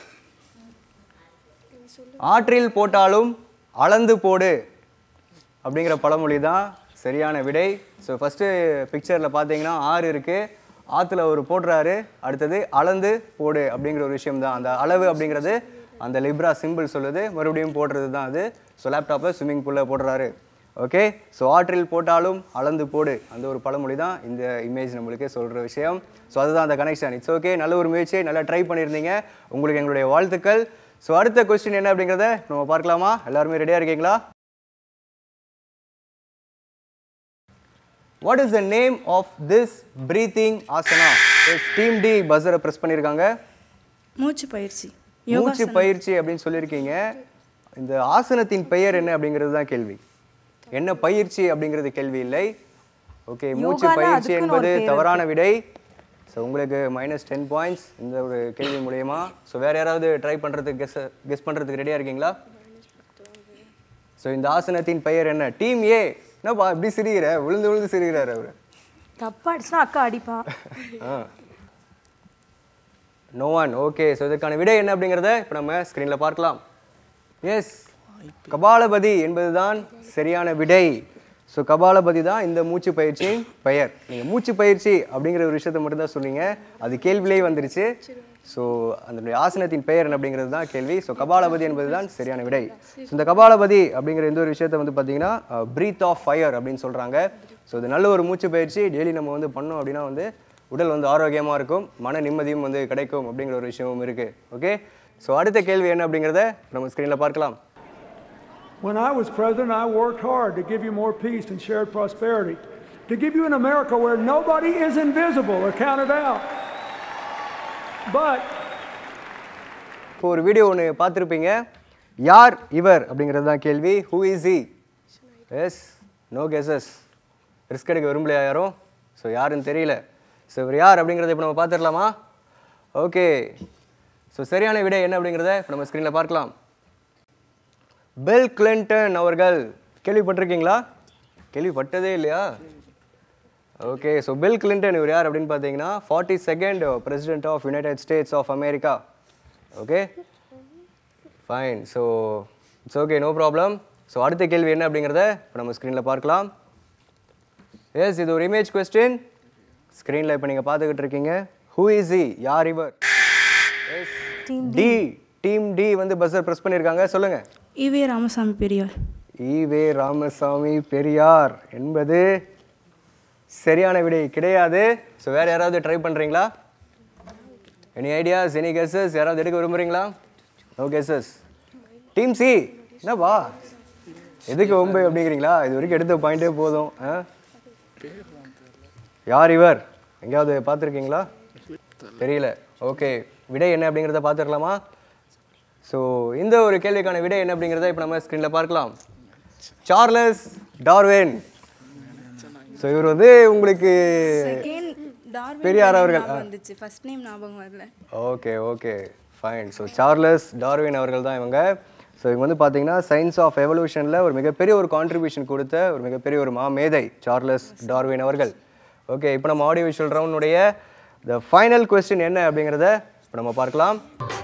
ஆற்றில் போட்டாலும் அளந்து போடு அப்படிங்கிற பழமொழி தான் சரியான விடை. ஸோ ஃபஸ்ட்டு பிக்சரில் பார்த்தீங்கன்னா ஆறு இருக்குது, ஆற்றுல ஒரு போடுறாரு. அடுத்தது அளந்து போடு அப்படிங்கிற ஒரு விஷயம் தான். அந்த அளவு அப்படிங்கிறது அந்த லிப்ரா சிம்பிள் சொல்லுது, மறுபடியும் போடுறது தான் அது. ஸோ லேப்டாப்பில் ஸ்விம்மிங் பூலில் போடுறாரு. ஓகே, ஸோ ஆற்றில் போட்டாலும் அளந்து போடு அந்த ஒரு பழமொழி தான் இந்த இமேஜ் நம்மளுக்கு சொல்கிற விஷயம். ஸோ அதுதான் அந்த கனெக்ஷன். இட்ஸ் ஓகே, நல்ல ஒரு முயற்சியை நல்லா ட்ரை பண்ணியிருந்தீங்க. உங்களுக்கு எங்களுடைய வாழ்த்துக்கள். ஸோ அடுத்த கொஸ்டின் என்ன அப்படிங்கிறத நம்ம பார்க்கலாமா? எல்லாருமே ரெடியாக இருக்கீங்களா? What is the name of this breathing asana? Team D buzzer press பண்ணிருக்காங்க. மூச்சு பயிற்சி. மூச்சு பயிற்சி அப்படின்னு சொல்லியிருக்கீங்க. இந்த ஆசனத்தின் பெயர் என்ன அப்படிங்கிறது தான் கேள்வி. என்ன பயிற்சி அப்படிங்கிறது கேள்வி இல்லை. ஓகே, மூச்சு பயிற்சி என்பது தவறான விடை. ஸோ உங்களுக்கு -10 பாயிண்ட்ஸ் இந்த ஒரு கேள்வி மூலயமா. ஸோ வேறு யாராவது ட்ரை பண்ணுறதுக்கு கெஸ் பண்ணுறதுக்கு ரெடியாக இருக்கீங்களா? ஸோ இந்த ஆசனத்தின் பெயர் என்ன? டீம் ஏ என்னப்பா இப்படி சிரிக்கிற? விழுந்து விழுந்து சிரிக்கிறாரு அவர். தப்பாடிச்சுன்னா அக்கா அடிப்பா. No one. ஓகே, ஸோ இதற்கான விடை என்ன அப்படிங்கிறத இப்போ நம்ம ஸ்க்ரீனில் பார்க்கலாம். எஸ், கபாலபதி என்பதுதான் சரியான விடை. ஸோ கபாலபதி தான் இந்த மூச்சு பயிற்சியின் பெயர். நீங்கள் மூச்சு பயிற்சி அப்படிங்கிற ஒரு விஷயத்த மட்டும் தான் சொன்னீங்க, அது கேள்வியிலேயே வந்துருச்சு. ஸோ அந்த ஆசனத்தின் பெயர் என்ன அப்படிங்கிறது தான் கேள்வி. ஸோ கபாலபதி என்பது தான் சரியான விடை. ஸோ இந்த கபாலபதி அப்படிங்கிற இந்த ஒரு விஷயத்த வந்து பார்த்தீங்கன்னா பிரீத் ஆஃப் ஃபயர் அப்படின்னு சொல்கிறாங்க. ஸோ இது நல்ல ஒரு மூச்சு பயிற்சி, டெய்லி நம்ம வந்து பண்ணோம் அப்படின்னா வந்து உடல் வந்து ஆரோக்கியமாக இருக்கும், மன நிம்மதியும் வந்து கிடைக்கும் அப்படிங்கிற ஒரு விஷயமும் இருக்குது. ஓகே, ஸோ அடுத்த கேள்வி என்ன அப்படிங்கிறத நம்ம ஸ்க்ரீனில் பார்க்கலாம். When I was president, I worked hard to give you more peace and shared prosperity, to give you an America where nobody is invisible or counted out. But இப்போ ஒரு வீடியோ ஒன்று பார்த்துருப்பீங்க, யார் இவர் அப்படிங்கிறது தான் கேள்வி. Who is he? Yes, no guesses. Risk எடுக்க விரும்பலையா யாரும்? ஸோ யாருன்னு தெரியல. ஸோ இவர் யார் அப்படிங்கிறத இப்போ நம்ம பார்த்துடலாமா? ஓகே, ஸோ சரியான விடை என்ன அப்படிங்கிறத இப்போ நம்ம ஸ்க்ரீனில் பார்க்கலாம். பில் கிளின்டன் அவர்கள். கேள்விப்பட்டிருக்கீங்களா? கேள்விப்பட்டதே இல்லையா? ஓகே, ஸோ பில் கிளின்டன் இவர் யார் அப்படின்னு பார்த்தீங்கன்னா 42nd president of United States of America. Okay, fine. So it's okay, no problem. So அடுத்த கேள்வி என்ன அப்படிங்கிறத இப்போ நம்ம ஸ்க்ரீனில் பார்க்கலாம். எஸ், இது ஒரு இமேஜ் கொஸ்டின். ஸ்க்ரீனில் இப்போ நீங்கள் பார்த்துக்கிட்டு இருக்கீங்க. Who is he? யார் இவர்? Yes, D. டீம் டி வந்து பஸ்ஸர் ப்ரெஸ் பண்ணியிருக்காங்க. சொல்லுங்கள். ஈவே ராமசாமி பெரியார். ஈவே ராமசாமி பெரியார் என்பது சரியான விடை கிடையாது. ஸோ வேறு யாராவது ட்ரை பண்ணுறீங்களா? Any ideas, any guesses? யாராவது எடுக்க விரும்புகிறீங்களா? No guesses. டீம் சி, என்னப்பா எதுக்கு ஒம்பு அப்படிங்கிறீங்களா? இது வரைக்கும் எடுத்த பாயிண்டே போதும். யார் இவர்? எங்கேயாவது பார்த்துருக்கீங்களா? தெரியல. ஓகே, விடை என்ன அப்படிங்கிறத பார்த்துடலாமா? ஸோ இந்த ஒரு கேள்விக்கான விடை என்ன அப்படிங்கிறத இப்போ நம்ம ஸ்க்ரீனில் பார்க்கலாம். Charles Darwin. ஸோ இவர் வந்து உங்களுக்கு பெரியார் அவர்கள் வந்துச்சு, ஃபர்ஸ்ட் நேம் ஞாபகம் வரல. Okay okay, fine. So Charles Darwin அவர்கள் தான் இவங்க. ஸோ இவங்க வந்து பார்த்தீங்கன்னா சயின்ஸ் ஆஃப் எவல்யூஷனில் ஒரு மிகப்பெரிய ஒரு கான்ட்ரிபியூஷன் கொடுத்த ஒரு மிகப்பெரிய ஒரு மேதை சார்லஸ் டார்வின் அவர்கள். ஓகே, இப்போ நம்ம ஆடியோ விஷுவல் ரவுண்டுடைய த ஃபைனல் கொஸ்டின் என்ன அப்படிங்கிறத இப்போ நம்ம பார்க்கலாம்.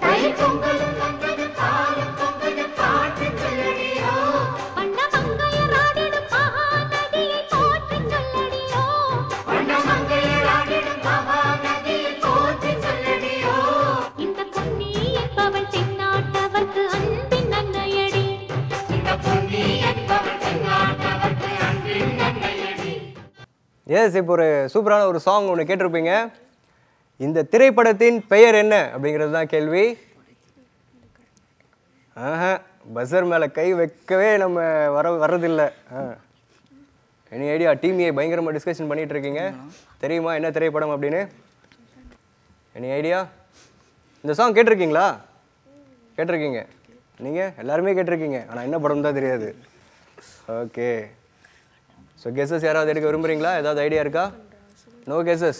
எஸ், இப்போ ஒரு சூப்பரான ஒரு சாங் ஒன்று கேட்டிருப்பீங்க. இந்த திரைப்படத்தின் பெயர் என்ன அப்படிங்கிறது தான் கேள்வி. பஸ்ஸர் மேலே கை வைக்கவே நம்ம வர்றதில்லை. Any idea? டீம் ஏ பயங்கரமாக டிஸ்கஷன் பண்ணிகிட்டு இருக்கீங்க. தெரியுமா என்ன திரைப்படம் அப்படின்னு? Any idea? இந்த சாங் கேட்டிருக்கீங்களா? கேட்டிருக்கீங்க, நீங்கள் எல்லாருமே கேட்டிருக்கீங்க, ஆனால் என்ன படம் தான் தெரியாது. ஓகே, ஸோ கெஸஸ் யாராவது எடுக்க விரும்புகிறீங்களா? ஏதாவது ஐடியா இருக்கா? No guesses.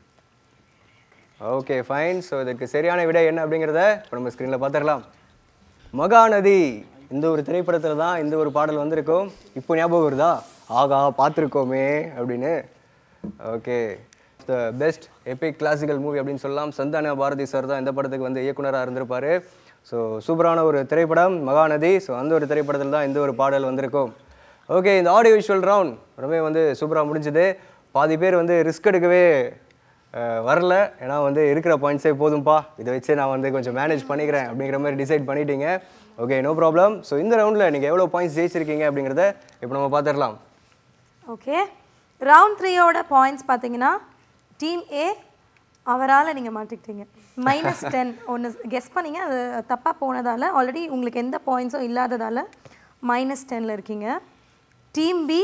Okay, fine. So இதுக்கு சரியான விடை என்ன அப்படிங்கிறத இப்போ நம்ம ஸ்க்ரீனில் பார்த்துடலாம். மகாநதி. இந்த ஒரு திரைப்படத்தில் தான் இந்த ஒரு பாடல் வந்திருக்கும். இப்போ ஞாபகம் வருதா? ஆகா, பார்த்துருக்கோமே அப்படின்னு. Okay, the best epic classical movie அப்படின்னு சொல்லலாம். சந்தான பாரதி சார் தான் இந்த படத்துக்கு வந்து இயக்குனராக இருந்திருப்பார். ஸோ சூப்பரான ஒரு திரைப்படம் மகாநதி. ஸோ அந்த ஒரு திரைப்படத்தில் தான் இந்த ஒரு பாடல் வந்திருக்கும். ஓகே, இந்த ஆடியோ விஷுவல் ரவுண்ட் ரொம்ப வந்து சூப்பராக முடிஞ்சுது. பாதி பேர் வந்து ரிஸ்க் எடுக்கவே வரல, ஏன்னா வந்து இருக்கிற பாயிண்ட்ஸே போதும்பா, இதை வச்சு நான் வந்து கொஞ்சம் மேனேஜ் பண்ணிக்கிறேன் அப்படிங்கிற மாதிரி டிசைட் பண்ணிட்டீங்க. Okay, no problem. ஸோ இந்த ரவுண்டில் நீங்கள் எவ்வளோ பாயிண்ட்ஸ் ஜெயிச்சிருக்கீங்க அப்படிங்கிறத இப்போ நம்ம பார்த்துடலாம். ஓகே, ரவுண்ட் 3யோட பாயிண்ட்ஸ் பார்த்தீங்கன்னா டீம் ஏ அவரால் நீங்கள் மாட்டிக்கிட்டீங்க. -10 ஒன்று கெஸ் பண்ணிங்க, அது தப்பாக போனதால் ஆல்ரெடி உங்களுக்கு எந்த பாயிண்ட்ஸும் இல்லாததால் -10ல் இருக்கீங்க. டீம் பி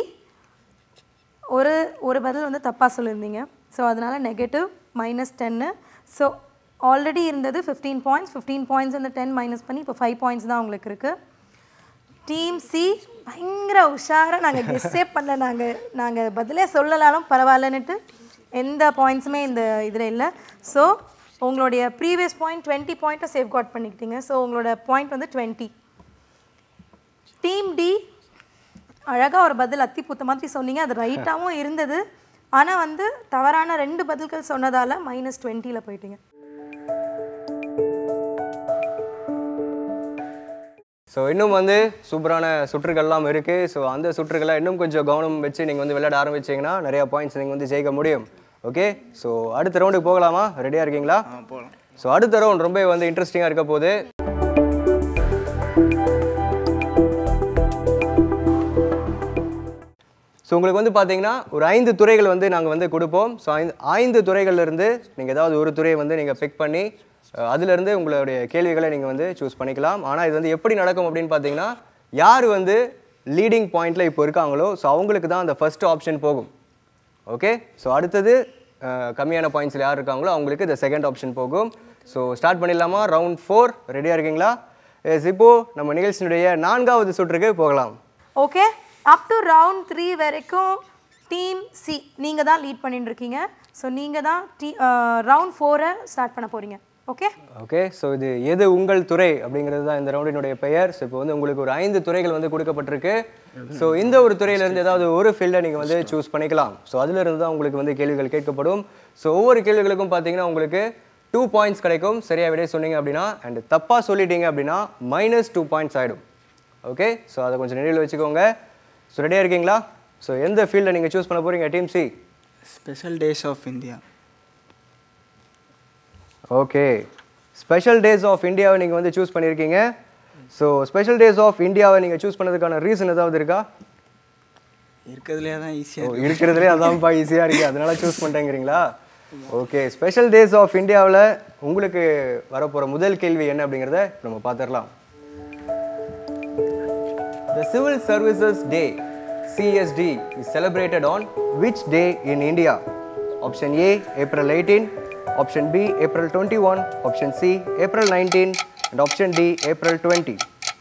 ஒரு பதில் வந்து தப்பாக சொல்லியிருந்தீங்க, ஸோ அதனால் நெகட்டிவ் -10. ஸோ ஆல்ரெடி இருந்தது 15 பாயிண்ட்ஸ். 15 பாயிண்ட்ஸ் இந்த 10 மைனஸ் பண்ணி இப்போ 5 பாயிண்ட்ஸ் தான் உங்களுக்கு இருக்குது. டீம் சி பயங்கர உஷாராக நாங்கள் கெஸ்ஸே பண்ணல, நாங்கள் பதிலே சொல்லலாலும் பரவாயில்லன்னுட்டு எந்த பாயிண்ட்ஸுமே இந்த இதில் இல்லை. ஸோ உங்களுடைய ப்ரீவியஸ் பாயிண்ட் 20 பாயிண்ட்டை சேஃப்கார்ட் பண்ணிக்கிட்டீங்க. ஸோ உங்களோட பாயிண்ட் வந்து 20. டீம் டி அழகாக ஒரு பதில் அத்தி பூத்த மாதிரி சொன்னீங்க, அது ரைட்டாகவும் இருந்தது. ஆனால் வந்து தவறான 2 பதில்கள் சொன்னதால் -20ல் போயிட்டீங்க. ஸோ இன்னும் வந்து சூப்பரான சுற்றுகள்லாம் இருக்குது. ஸோ அந்த சுற்றுகளை இன்னும் கொஞ்சம் கவனம் வச்சு நீங்கள் வந்து விளையாட ஆரம்பிச்சிங்கன்னா நிறையா பாயிண்ட்ஸ் நீங்கள் வந்து ஜெயிக்க முடியும். ஓகே, ஸோ அடுத்த ரவுண்டுக்கு போகலாமா? ரெடியாக இருக்கீங்களா? போகலாம். ஸோ அடுத்த ரவுண்ட் ரொம்ப வந்து இன்ட்ரெஸ்டிங்காக இருக்க போகுது. ஸோ உங்களுக்கு வந்து பார்த்தீங்கன்னா ஒரு 5 துறைகள் வந்து நாங்கள் வந்து கொடுப்போம். ஸோ 5 துறைகள்லேருந்து நீங்கள் ஏதாவது ஒரு துறையை வந்து நீங்கள் பிக் பண்ணி அதிலிருந்து உங்களுடைய கேள்விகளை நீங்கள் வந்து சூஸ் பண்ணிக்கலாம். ஆனால் இது வந்து எப்படி நடக்கும் அப்படின்னு பார்த்தீங்கன்னா, யார் வந்து லீடிங் பாயிண்டில் இப்போ இருக்காங்களோ ஸோ அவங்களுக்கு தான் அந்த ஃபர்ஸ்ட் ஆப்ஷன் போகும். ஓகே, ஸோ அடுத்தது கம்மியான பாயிண்ட்ஸில் யார் இருக்காங்களோ அவங்களுக்கு இந்த செகண்ட் ஆப்ஷன் போகும். ஸோ ஸ்டார்ட் பண்ணிடலாமா? ரவுண்ட் 4 ரெடியாக இருக்கீங்களா? எஸ், இப்போது நம்ம நிகழ்ச்சியினுடைய 4வது சுற்றுக்கு போகலாம். ஓகே, அப் டு ரவுண்ட் 3 வரைக்கும் டீம் சி நீங்கள் தான் லீட் பண்ணிட்டு இருக்கீங்க. ஸோ நீங்கள் தான் ரவுண்ட் 4 ஸ்டார்ட் பண்ண போகிறீங்க. ஓகே ஓகே, ஸோ இது எது உங்கள் துறை அப்படிங்கிறது தான் இந்த ரவுண்டினுடைய பெயர். ஸோ இப்போ வந்து உங்களுக்கு ஒரு 5 துறைகள் வந்து கொடுக்கப்பட்டிருக்கு. ஸோ இந்த ஒரு துறையிலேருந்து ஏதாவது ஒரு ஃபீல்டை நீங்கள் வந்து சூஸ் பண்ணிக்கலாம். ஸோ அதிலிருந்து தான் உங்களுக்கு வந்து கேள்விகள் கேட்கப்படும். ஸோ ஒவ்வொரு கேள்விகளுக்கும் பார்த்தீங்கன்னா உங்களுக்கு 2 பாயிண்ட்ஸ் கிடைக்கும் சரியாக விடை சொன்னீங்க அப்படின்னா. அண்ட் தப்பாக சொல்லிட்டீங்க அப்படின்னா -2 பாயிண்ட்ஸ் ஆகிடும். ஓகே, ஸோ அதை கொஞ்சம் நினைவில் வச்சுக்கோங்க. ஸோ ரெடியாக இருக்கீங்களா? ஸோ எந்த ஃபீல்டை நீங்கள் சூஸ் பண்ண போகிறீங்க team C? Special days of India. Okay, special days of இந்தியாவை நீங்கள் வந்து சூஸ் பண்ணியிருக்கீங்க. ஸோ ஸ்பெஷல் டேஸ் ஆஃப் இந்தியாவை நீங்கள் சூஸ் பண்ணதுக்கான ரீசன் ஏதாவது இருக்கா? இருக்கிறதுலே தான் ஈஸியாக இருக்கிறதுலே அதான்ப்பா ஈஸியாக இருக்குது அதனால சூஸ் பண்ணுறேங்கிறீங்களா? ஓகே, ஸ்பெஷல் டேஸ் ஆஃப் இந்தியாவில் உங்களுக்கு வரப்போகிற முதல் கேள்வி என்ன அப்படிங்கிறத நம்ம பார்த்துடலாம். The Civil Services Day CSD is celebrated on which day in India? Option A, April 18, option B, April 21, option C, April 19, and option D, April 20.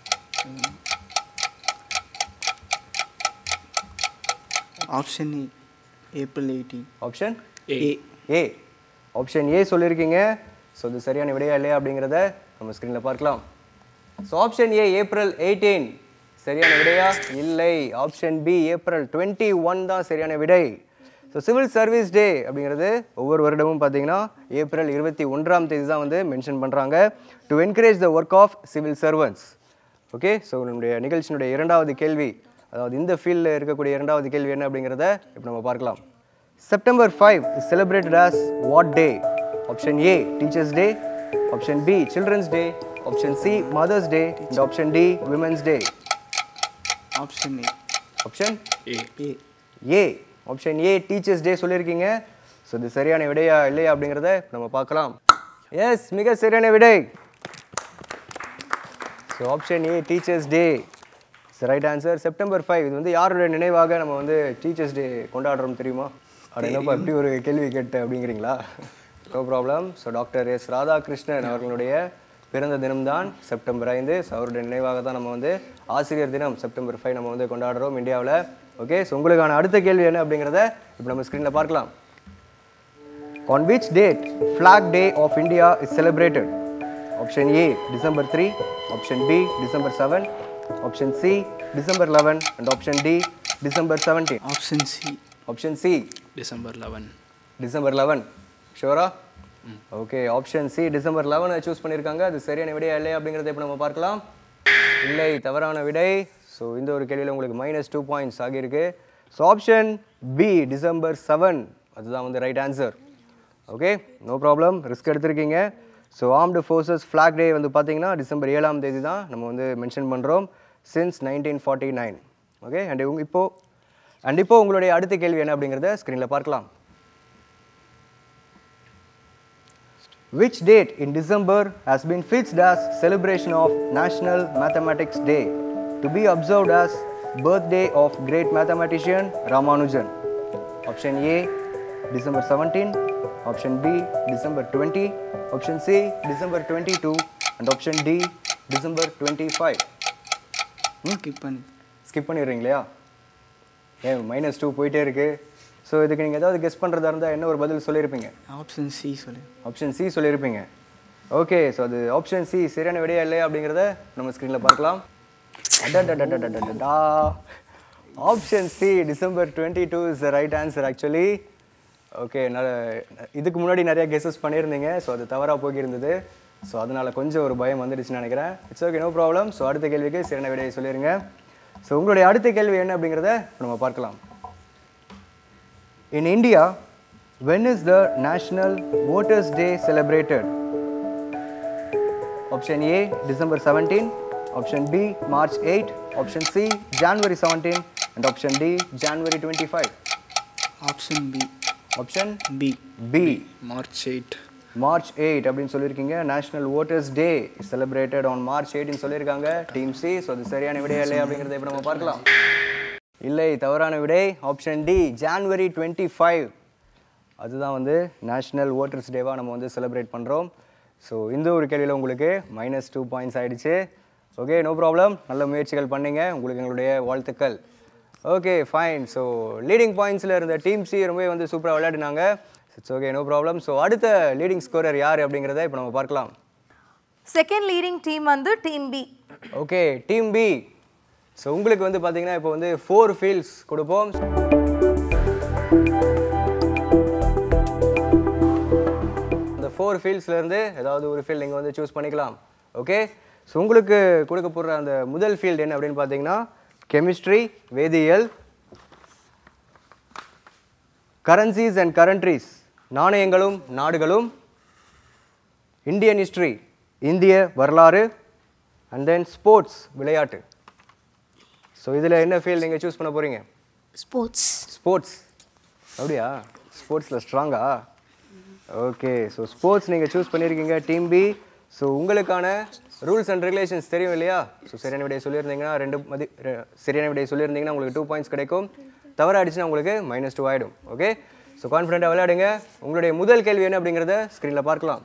Option A, April 18. Option A. A, option A சொல்லியிருக்கீங்க. So இது சரியான விடையா இல்லையா அப்படிங்கிறத நம்ம ஸ்க்ரீனில் பார்க்கலாம். So option A April 18 சரியான விடையா? இல்லை. ஆப்ஷன் பி ஏப்ரல் 21 தான் சரியான விடை. ஸோ சிவில் சர்வீஸ் டே அப்படிங்கிறது ஒவ்வொரு வருடமும் பார்த்தீங்கன்னா ஏப்ரல் 21ஆம் தேதி தான் வந்து மென்ஷன் பண்ணுறாங்க to encourage the work of civil servants. Okay, so நம்முடைய நிகழ்ச்சியினுடைய 2வது கேள்வி, அதாவது இந்த ஃபீல்டில் இருக்கக்கூடிய 2வது கேள்வி என்ன அப்படிங்கிறத இப்போ நம்ம பார்க்கலாம். September 5 is celebrated as what day? Option A, Teachers' Day. Option B, Children's Day. Option C, Mother's Day. And option D, Women's Day. Option A. Option A. A. Option A, Teachers' Day சொல்லியிருக்கீங்க. So இது சரியான விடையா இல்லையா அப்படிங்கிறத நம்ம பார்க்கலாம். S, மிக சரியான விடை. So option A Teachers Day is right answer. September 5 இது வந்து யாருடைய நினைவாக நம்ம வந்து டீச்சர்ஸ் டே கொண்டாடுறோம் தெரியுமா? அது என்னப்பா எப்படி ஒரு கேள்வி கேட்டு அப்படிங்கிறீங்களா? No problem. So doctor S Radhakrishnan அவர்களுடைய பிறந்த தினம்தான் செப்டம்பர் 5. ஸோ அவருடைய நினைவாக தான் நம்ம வந்து ஆசிரியர் தினம் செப்டம்பர் 5 நம்ம வந்து கொண்டாடுறோம் இந்தியாவில். ஓகே, ஸோ உங்களுக்கான அடுத்த கேள்வி என்ன அப்படிங்கிறத இப்போ நம்ம ஸ்க்ரீனில் பார்க்கலாம். On which date Flag Day of India is celebrated? Option A, December 3. Option B, December 7. Option C, December 11. And option D, December 17. Option C. Option C, December 11. December 11. ஷூரா? Okay, option C December 11 choose பண்ணியிருக்காங்க. அது சரியான விடையா இல்லை அப்படிங்கிறத இப்போ நம்ம பார்க்கலாம். இல்லை, தவறான விடை. ஸோ இந்த ஒரு கேள்வியில் உங்களுக்கு -2 பாயிண்ட்ஸ் ஆகியிருக்கு. ஸோ ஆப்ஷன் பி டிசம்பர் 7 அதுதான் வந்து right answer. Okay, no problem, risk எடுத்திருக்கீங்க. So armed forces flag day வந்து பார்த்தீங்கன்னா டிசம்பர் 7ஆம் தேதி தான் நம்ம வந்து மென்ஷன் பண்ணுறோம் சின்ஸ் 1949. ஓகே, அண்ட் இப்போ உங்களுடைய அடுத்த கேள்வி என்ன அப்படிங்கிறத ஸ்க்ரீனில் பார்க்கலாம். Which date in December has been fixed as celebration of National Mathematics Day to be observed as birthday of great mathematician Ramanujan? Option A, December 17. Option B, December 20. Option C, December 22. And option D, December 25. Skip பண்ணிடுறீங்களா? ஏன் -2 போயிட்டே இருக்கு. So இதுக்கு நீங்கள் ஏதாவது guess பண்ணுறதா இருந்தால் என்ன ஒரு பதில் சொல்லியிருப்பீங்க? ஆப்ஷன் சி சொல்லு. ஆப்ஷன் சி சொல்லியிருப்பீங்க. ஓகே, ஸோ அது ஆப்ஷன் சி சரியான விடையா இல்லையா அப்படிங்கிறத நம்ம ஸ்க்ரீனில் பார்க்கலாம். Option C December 22 is the right answer actually. Okay, இதுக்கு முன்னாடி நிறைய கெஸஸ் பண்ணியிருந்தீங்க. ஸோ அது தவறாக போகியிருந்தது. ஸோ அதனால் கொஞ்சம் ஒரு பயம் வந்துடுச்சுன்னு நினைக்கிறேன். It's okay, no problem. So அடுத்த கேள்விக்கு சரியான விடையை சொல்லிடுங்க. ஸோ உங்களுடைய அடுத்த கேள்வி என்ன அப்படிங்கிறத நம்ம பார்க்கலாம். In India, when is the National Voters Day celebrated? Option A, December 17, option B, March 8, option C, January 17, and option D, January 25. Option B. Option B. B, March 8. March 8 அப்படின்னு சொல்லியிருக்கீங்க. National Voters Day is celebrated on March 8 ன்னு சொல்லியிருக்காங்க team C. So அது சரியான விடை இல்லை அப்படிங்கிறத இப்போ நம்ம பார்க்கலாம். இல்லை, தவறான விடை. Option D, January 25. அதுதான் வந்து நேஷ்னல் ஓட்டர்ஸ் டேவாக நம்ம வந்து செலிப்ரேட் பண்ணுறோம். ஸோ இந்த ஒரு கேள்வியில் உங்களுக்கு -2 பாயிண்ட்ஸ் ஆகிடுச்சு. Okay, no problem. நல்ல முயற்சிகள் பண்ணீங்க, உங்களுக்கு எங்களுடைய வாழ்த்துக்கள். Okay, fine. ஸோ லீடிங் பாயிண்ட்ஸில் இருந்த டீம் சி ரொம்பவே வந்து சூப்பராக விளையாடினாங்க. It's okay, no problem. So அடுத்த லீடிங் ஸ்கோரர் யார் அப்படிங்கிறத இப்போ நம்ம பார்க்கலாம். செகண்ட் லீடிங் டீம் வந்து team B. Okay, team B. So உங்களுக்கு வந்து பார்த்தீங்கன்னா இப்போ வந்து 4 ஃபீல்ட்ஸ் கொடுப்போம். அந்த 4 ஃபீல்ட்ஸ்லேருந்து ஏதாவது ஒரு ஃபீல்டு நீங்கள் வந்து சூஸ் பண்ணிக்கலாம். ஓகே, ஸோ உங்களுக்கு கொடுக்க போகிற அந்த முதல் ஃபீல்டு என்ன அப்படின்னு பார்த்தீங்கன்னா கெமிஸ்ட்ரி, வேதியியல், கரன்சிஸ் அண்ட் கரண்ட்ரிஸ், நாணயங்களும் நாடுகளும், இந்தியன் ஹிஸ்ட்ரி, இந்திய வரலாறு, அண்ட் தென் ஸ்போர்ட்ஸ், விளையாட்டு. ஸோ இதில் என்ன ஃபீல்டு நீங்கள் சூஸ் பண்ண போகிறீங்க? ஸ்போர்ட்ஸ். ஸ்போர்ட்ஸ். அப்படியா? ஸ்போர்ட்ஸில் ஸ்ட்ராங்கா? ஓகே, ஸோ ஸ்போர்ட்ஸ் நீங்கள் சூஸ் பண்ணியிருக்கீங்க டீம் பி. ஸோ உங்களுக்கான ரூல்ஸ் அண்ட் ரெகுலேஷன்ஸ் தெரியும் இல்லையா? ஸோ சரியான விடையை சொல்லியிருந்தீங்கன்னா சரியான விடையை சொல்லியிருந்தீங்கன்னா உங்களுக்கு 2 பாயிண்ட்ஸ் கிடைக்கும். தவறாயிடுச்சுன்னா உங்களுக்கு -2 ஆகிடும். ஓகே, ஸோ கான்ஃபிடென்ட்டாக விளையாடுங்க. உங்களுடைய முதல் கேள்வி என்ன அப்படிங்கிறத ஸ்க்ரீனில் பார்க்கலாம்.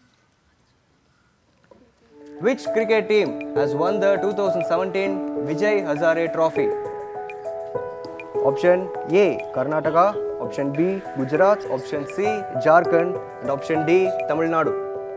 Which cricket team has won the 2017 Vijay Hazare Trophy? Option A, Karnataka. Option B, Gujarat. Option C, Jharkhand. And option D, Tamil Nadu.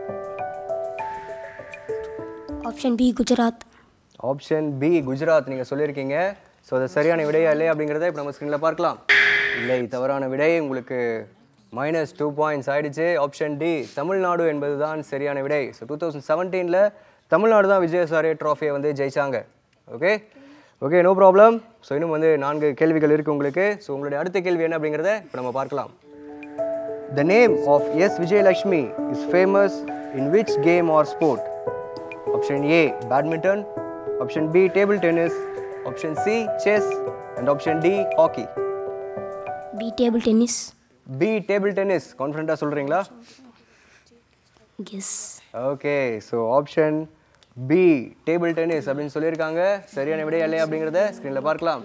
Option B, Gujarat. Option B, Gujarat நீங்கள் சொல்லியிருக்கீங்க. ஸோ அது சரியான விடையா இல்லை அப்படிங்கிறத இப்போ நம்ம ஸ்க்ரீனில் பார்க்கலாம். இல்லை, தவறான விடை. உங்களுக்கு -2 பாயிண்ட்ஸ் ஆயிடுச்சு. ஆப்ஷன் டி, தமிழ்நாடு என்பது தான் சரியான விடை. ஸோ 2017 தமிழ்நாடு தான் விஜய் ஹசாரே ட்ராஃபியை வந்து ஜெயிச்சாங்க. Okay okay, no problem. So இன்னும் வந்து 4 கேள்விகள் இருக்குது உங்களுக்கு. ஸோ உங்களுடைய அடுத்த கேள்வி என்ன அப்படிங்கிறத இப்போ நம்ம பார்க்கலாம். The name of S. Vijayalakshmi is famous in which game or sport? Option A, badminton. Option B, table tennis. Option C, chess. And option D, hockey. B, table tennis. B, table tennis. கான்ஃபிடென்ட்டாக சொல்கிறீங்களா? Guess. Okay, so option B, table tennis அப்படின்னு சொல்லியிருக்காங்க. சரியான விடை இல்லையா அப்படிங்கிறத ஸ்க்ரீனில் பார்க்கலாம்.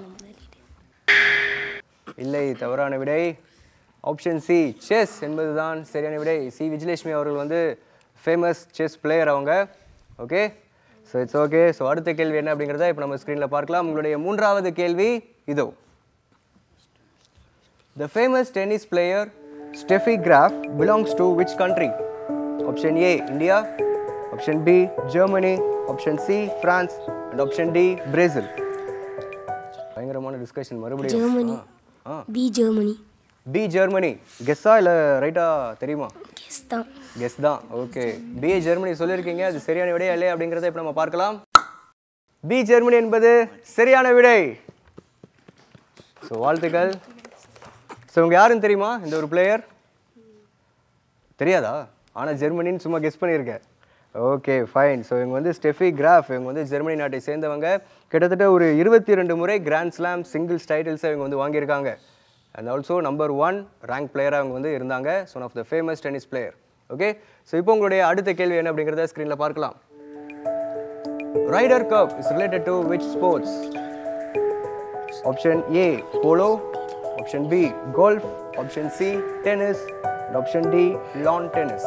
இல்லை, தவறான விடை. ஆப்ஷன் சி, செஸ் என்பது தான் சரியான விடை. சி விஜயலட்சுமி அவர்கள் வந்து ஃபேமஸ் செஸ் பிளேயர் அவங்க. Okay, so it's okay. So அடுத்த கேள்வி என்ன அப்படிங்கிறத இப்போ நம்ம ஸ்க்ரீனில் பார்க்கலாம். உங்களுடைய 3வது கேள்வி இதோ. The famous tennis player Steffi Graf belongs to which country? Option A, India. Option B, Germany. Option C, France. And option D, Brazil. பயங்கரமான டிஸ்கஷன் மறுபடியும். Germany. B, Germany. B, Germany. கெஸ்ஸா இல்லை ரைட்டா தெரியுமா? கெஸ் தான். கெஸ் தான். Okay, B, Germany சொல்லியிருக்கீங்க. அது சரியான விடை இல்லையா அப்படிங்கிறத இப்போ நம்ம பார்க்கலாம். பி, ஜெர்மனி என்பது சரியான விடை. ஸோ வாழ்த்துக்கள். ஸோ உங்க யாருன்னு தெரியுமா இந்த ஒரு பிளேயர்? தெரியாதா? ஆனால் ஜெர்மனின்னு சும்மா கெஸ் பண்ணியிருக்கேன். Okay, fine. ஸோ இவங்க வந்து ஸ்டெஃபி கிராஃப். இவங்க வந்து ஜெர்மனி நாட்டை சேர்ந்தவங்க. கிட்டத்தட்ட ஒரு 22 முறை கிராண்ட் ஸ்லாம் சிங்கிள்ஸ் டைட்டில்ஸை இவங்க வந்து வாங்கியிருக்காங்க. அண்ட் ஆல்சோ நம்பர் 1 ரேங்க் பிளேயராக அவங்க வந்து இருந்தாங்க. One of the famous tennis player. Okay, so இப்போ உங்களுடைய அடுத்த கேள்வி என்ன அப்படிங்கிறத ஸ்க்ரீனில் பார்க்கலாம். Ryder cup is related to which sports? Option A, polo. Option B, golf. Option C, tennis. And option D, lawn tennis.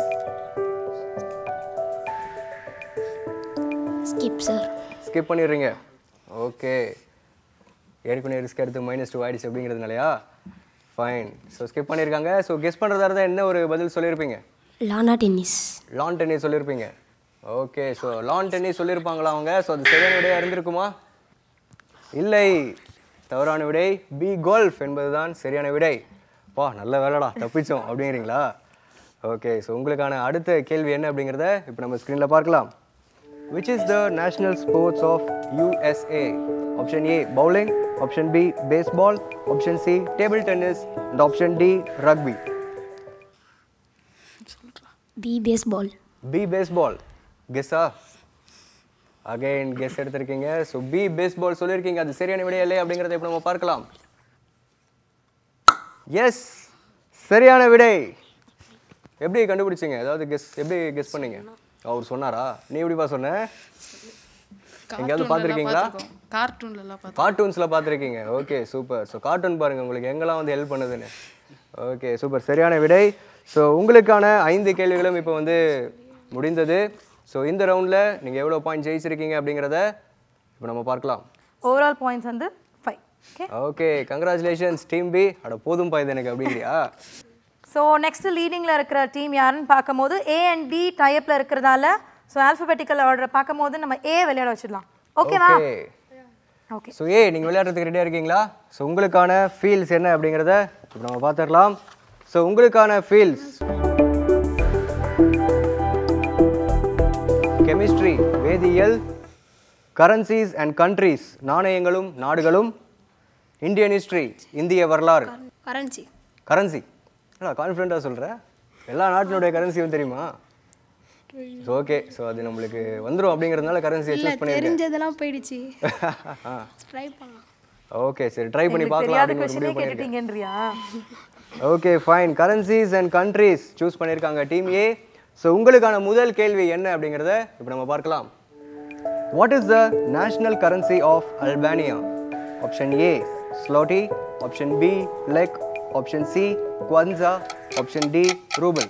Skip sir. Skip பண்ணிடுறீங்க. Okay, ஏற்கனவே ரிஸ்க் எடுத்து -2 ஆயிடுச்சு அப்படிங்கிறதுனாலயா? ஃபைன். ஸோ ஸ்கிப் பண்ணியிருக்காங்க. ஸோ கெஸ் பண்ணுறதா இருந்தால் என்ன ஒரு பதில் சொல்லியிருப்பீங்க? லானா டென்னிஸ். லான் டென்னிஸ் சொல்லியிருப்பீங்க. ஓகே, ஸோ லான் டென்னிஸ் சொல்லியிருப்பாங்களா அவங்க? ஸோ அது சரியான விடையாக இருந்திருக்குமா? இல்லை, தவறான விடை. பி, கோல்ஃப் என்பது தான் சரியான விடை. பா, நல்ல வேலைடா, தப்பிச்சோம் அப்படிங்கிறீங்களா? ஓகே ஸோ உங்களுக்கான அடுத்த கேள்வி என்ன அப்படிங்கிறத இப்போ நம்ம ஸ்க்ரீனில் பார்க்கலாம். Which is the national sports of USA? Option A, bowling. Option B, baseball. Option C, table tennis. And option D, rugby. B baseball. B baseball. Guess-ஆ? Again guess எடுத்திருக்கீங்க. ஸோ B baseball சொல்லியிருக்கீங்க. அது சரியான விடை இல்லை அப்படிங்கிறத இப்போ நம்ம பார்க்கலாம். எஸ், சரியான விடை. எப்படி கண்டுபிடிச்சிங்க? அதாவது எப்படி கெஸ் பண்ணீங்க? அவர் சொன்னாரா? நீ எப்படிப்பா சொன்ன? எங்கேயாவது பார்த்துருக்கீங்களா? கார்ட்டூன்ஸில் பார்த்துருக்கீங்க. Okay super. ஸோ கார்ட்டூன் பாருங்கள் உங்களுக்கு எங்கெல்லாம் வந்து ஹெல்ப் பண்ணுதுன்னு. ஓகே சூப்பர், சரியான விடை. ஸோ உங்களுக்கான 5 கேள்விகளும் இப்போ வந்து முடிந்தது. ஸோ இந்த ரவுண்டில் நீங்கள் எவ்வளோ பாயிண்ட் ஜெயிச்சிருக்கீங்க அப்படிங்கிறத இப்போ நம்ம பார்க்கலாம். ஓவரால் பாயிண்ட்ஸ் வந்து 5. Okay congratulations team B. அட போதும் பாயுது எனக்கு அப்படிங்கிறியா? ஸோ நெக்ஸ்ட் லீடிங்கில் இருக்கிற டீம் யாருன்னு பார்க்கும்போது A and D டைப்பில் இருக்கிறதால ஸோ ஆல்ஃபபெட்டிக்கல் ஆர்டரை பார்க்கும்போது நம்ம A விளையாட வச்சிடலாம். ஓகேவா? ஓகே. ஸோ நீங்கள் விளையாடுறதுக்கு ரெடியாக இருக்கீங்களா? ஸோ உங்களுக்கான ஃபீல்ட்ஸ் என்ன அப்படிங்கிறத இப்போ நம்ம பார்த்துடலாம். ஸோ உங்களுக்கான ஃபீல்ட்ஸ் கெமிஸ்ட்ரி வேதியியல், கரன்சிஸ் அண்ட் கண்ட்ரீஸ் நாணயங்களும் நாடுகளும், இந்தியன் ஹிஸ்ட்ரி இந்திய வரலாறு, கரன்சி கான்ஃபிடென்ட்டாக சொல்கிறேன். எல்லா நாட்டினுடைய கரன்சியும் தெரியுமா? ஓகே ஸோ அது நம்மளுக்கு வந்துடும் அப்படிங்கிறதுனால கரன்சியை சூஸ் பண்ணியிருக்கேன். தெரிஞ்சதெல்லாம் போயிடுச்சு. ட்ரை பண்ணலாம். ஓகே சரி ட்ரை பண்ணி பார்க்கலாம் அப்படின்னு ஒரு முடிவு கேட்டுட்டீங்கன்றியா? Okay fine. Currencies and countries choose பண்ணியிருக்காங்க டீம் ஏ. ஸோ உங்களுக்கான முதல் கேள்வி என்ன அப்படிங்கிறத இப்போ நம்ம பார்க்கலாம். What is the national currency of Albania? Option A zloty, option B lek, option C kwanza, option D rouble.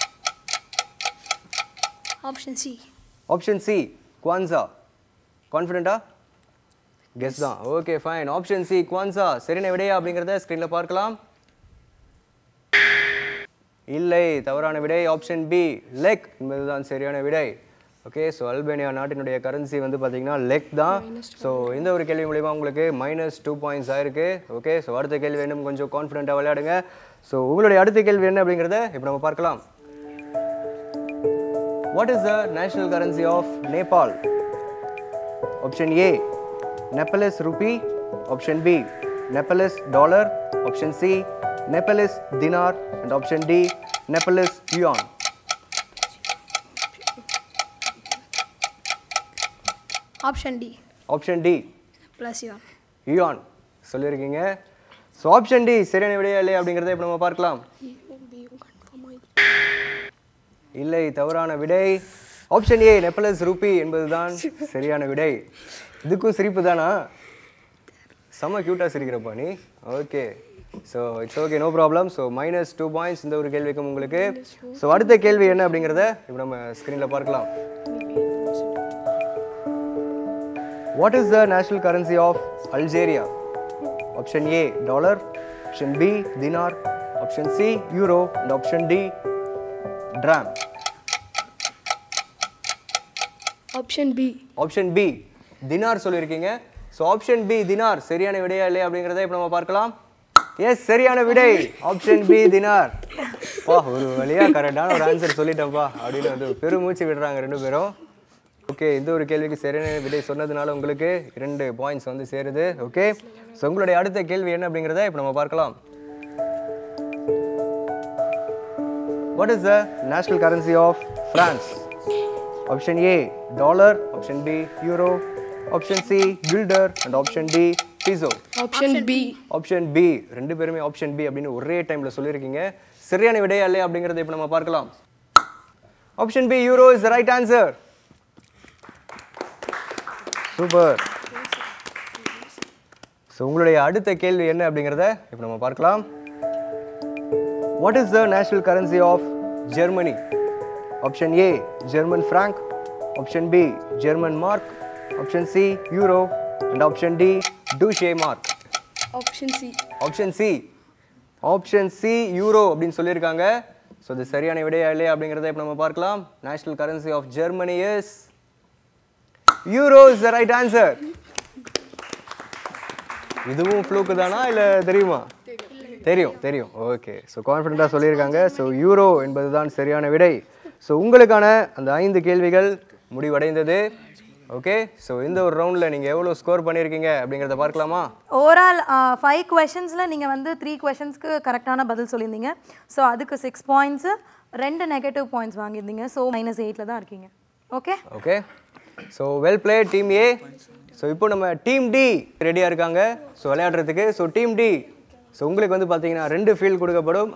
Option C kwanza. கான்ஃபிடென்ட்டா? கெஸ் தான். Okay fine. Option C kwanza சரியான விடையா அப்படிங்கிறத ஸ்க்ரீனில் பார்க்கலாம். இல்லை, தவறான விடை. ஆப்ஷன் பி லெக் என்பதுதான் சரியான விடை. ஓகே ஸோ அல்பேனியா நாட்டினுடைய கரன்சி வந்து பார்த்தீங்கன்னா லெக் தான். ஸோ இந்த ஒரு கேள்வி மூலிமா உங்களுக்கு -2 பாயிண்ட்ஸ் ஆயிருக்கு. ஓகே ஸோ அடுத்த கேள்வி இன்னும் கொஞ்சம் கான்ஃபிடென்ட்டாக விளையாடுங்க. ஸோ உங்களுடைய அடுத்த கேள்வி என்ன அப்படிங்கிறத இப்போ நம்ம பார்க்கலாம். What is the national currency of Nepal? Option A Nepalese rupee, option B Nepalese dollar, option C Nepalese dinar, and option D Nepalese yuan. Option D. Option D Plus yuan. yuan சொல்லிருக்கீங்க. So option D சரியான விடையா இல்லை அப்படிங்கிறத இப்போ நம்ம பார்க்கலாம். இல்லை, தவறான விடை. ஆப்ஷன் ஏ நெப்பலஸ் ரூபி என்பதுதான் சரியான விடை. இதுக்கும் சிரிப்பு தானா? செம்ம க்யூட்டாக சிரிக்கிறப்பா நீ. Okay so it's okay, no problem. So -2 points இந்த ஒரு கேள்விக்கும் உங்களுக்கு. ஸோ அடுத்த கேள்வி என்ன அப்படிங்கிறத இப்போ நம்ம ஸ்க்ரீனில் பார்க்கலாம். What is the national currency of Algeria? Option A dollar, option B dinar, option C euro, and option D dram. Option B. Option B dinar சொல்லியிருக்கீங்க. ஸோ ஆப்ஷன் பி தினார் சரியான விடையா இல்லையா அப்படிங்கிறத இப்போ நம்ம பார்க்கலாம். எஸ், சரியான விடை. Option B dinar. பா, ஒரு வழியாக கரெக்டான ஒரு ஆன்சர் சொல்லிட்டேன்ப்பா அப்படின்னு வந்து பெருமூச்சு விடுறாங்க ரெண்டு பேரும். ஓகே, இந்த ஒரு கேள்விக்கு சரியான விடை சொன்னதுனால உங்களுக்கு 2 பாயிண்ட்ஸ் வந்து சேருது. ஓகே, ஸோ உங்களுடைய அடுத்த கேள்வி என்ன அப்படிங்கிறத இப்போ நம்ம பார்க்கலாம். What is the national currency of France? Option A dollar, option B euro, option C guilder, and option D peso. Option B. Option B. ரெண்டு பேருமே ஆப்ஷன் பி அப்படின்னு ஒரே டைம்ல சொல்லியிருக்கீங்க. சரியான விடையா இல்லையா அப்படிங்கிறத இப்போ நம்ம பார்க்கலாம். Option B euro is the right answer. Super. So உங்களுடைய அடுத்த கேள்வி என்ன அப்படிங்கிறத இப்போ நம்ம பார்க்கலாம். What is the national currency of Germany? Option A German franc, option B German mark, option C euro, and option D Deutsche mark. Option C. Option C. Option C euro அப்படின்னு சொல்லியிருக்காங்க. ஸோ இது சரியான விடையா இல்லையா அப்படிங்கிறத இப்போ நம்ம பார்க்கலாம். National currency of Germany is euro is the right answer. இதுவும் ஃப்ளூக்கு தானா இல்லை தெரியுமா? தெரியும் ஓகே. ஸோ கான்ஃபிடென்ட்டாக சொல்லியிருக்காங்க. ஸோ யூரோ என்பது தான் சரியான விடை. ஸோ உங்களுக்கான அந்த 5 கேள்விகள் முடிவடைந்தது. ஓகே, ஸோ இந்த ஒரு ரவுண்டில் நீங்கள் எவ்வளோ ஸ்கோர் பண்ணியிருக்கீங்க அப்படிங்கிறத பார்க்கலாமா? ஓவரால் 5 கொஷின்ஸில் நீங்கள் வந்து 3 கொஷின்ஸ்க்கு கரெக்டான பதில் சொல்லியிருந்தீங்க. ஸோ அதுக்கு 6 பாயிண்ட்ஸு, 2 நெகட்டிவ் பாயிண்ட்ஸ் வாங்கியிருந்தீங்க. ஸோ -8 தான் இருக்கீங்க. Okay okay, so well play team A. So இப்போ நம்ம டீம் டி ரெடியாக இருக்காங்க ஸோ விளையாடுறதுக்கு. ஸோ டீம் டி, ஸோ உங்களுக்கு வந்து பார்த்தீங்கன்னா 2 ஃபீல்டு கொடுக்கப்படும்.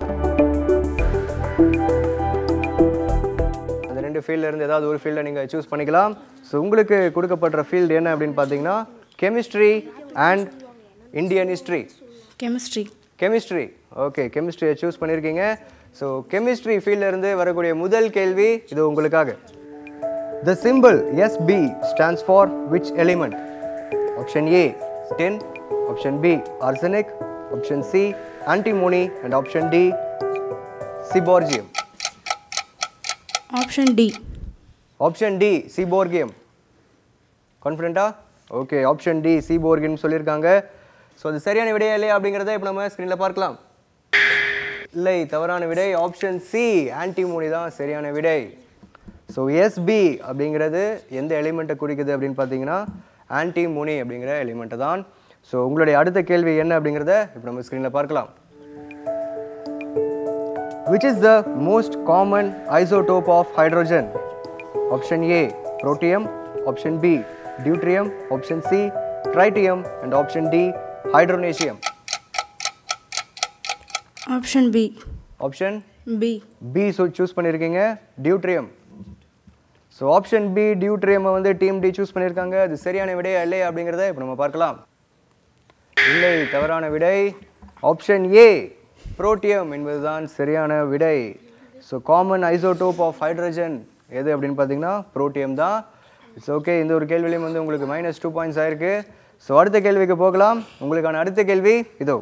அந்த 2 ஃபீல்டில் ஏதாவது ஒரு ஃபீல்டை நீங்கள் சூஸ் பண்ணிக்கலாம். ஸோ உங்களுக்கு கொடுக்கப்படுற ஃபீல்டு என்ன அப்படின்னு பார்த்தீங்கன்னா chemistry and Indian history. Chemistry okay, கெமிஸ்ட்ரியை சூஸ் பண்ணியிருக்கீங்க. ஸோ கெமிஸ்ட்ரி ஃபீல்டிலிருந்து வரக்கூடிய முதல் கேள்வி இது உங்களுக்காக. The symbol SB stands for which element? Option A, tin. Option B, arsenic. Option C, antimony. And option D, seaborgium. Option D. Option D, seaborgium. Confident-ஆ? Okay, option D seaborgium சொல்லியிருக்காங்க. So அது சரியான விடையா இல்லையா அப்படிங்கிறத இப்போ நம்ம ஸ்க்ரீனில் பார்க்கலாம். இல்லை, தவறான விடை. ஆப்ஷன் சி ஆன்டிமோனி தான் சரியான விடை. ஸோ எஸ்பி அப்படிங்கிறது எந்த எலிமெண்ட்டை குறிக்குது அப்படின்னு பார்த்தீங்கன்னா ஆன்டிமோனி அப்படிங்கிற எலிமெண்ட்டை தான். ஸோ உங்களுடைய அடுத்த கேள்வி என்ன அப்படிங்கிறத இப்போ நம்ம ஸ்க்ரீனில் பார்க்கலாம். Which is the most common isotope of hydrogen? Option A, protium. Option B, deuterium. Option C, tritium. And option D, hydronetium. Option B. Option B. B choose பண்ணியிருக்கீங்க, deuterium. So option B deuterium வந்து team D choose பண்ணியிருக்காங்க. அது சரியான விடையா இல்லையா அப்படிங்கிறத இப்போ நம்ம பார்க்கலாம். இல்லை, தவறான விடை. ஆப்ஷன் ஏ புரோட்டியம் என்பதுதான் சரியான விடை. So common isotope of hydrogen எது அப்படின்னு பார்த்தீங்கன்னா புரோட்டியம் தான். இட்ஸ் ஓகே, இந்த ஒரு கேள்வியிலையும் வந்து உங்களுக்கு -2 பாயிண்ட்ஸ் ஆயிருக்கு. ஸோ அடுத்த கேள்விக்கு போகலாம். உங்களுக்கான அடுத்த கேள்வி இதோ.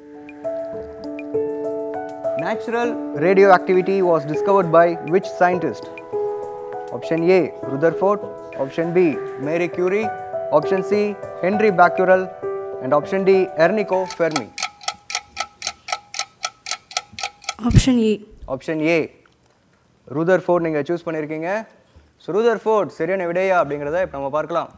Natural radioactivity was discovered by which scientist? Option A, Rutherford. Option B, Marie Curie. Option C, Henry Becquerel. And option D, Enrico Fermi. Option A. Option A, Rutherford நீங்கள் சூஸ் பண்ணியிருக்கீங்க. ஸோ ரூதர்ஃபோர்ட் சரியான விடையா அப்படிங்கிறத இப்போ நம்ம பார்க்கலாம்.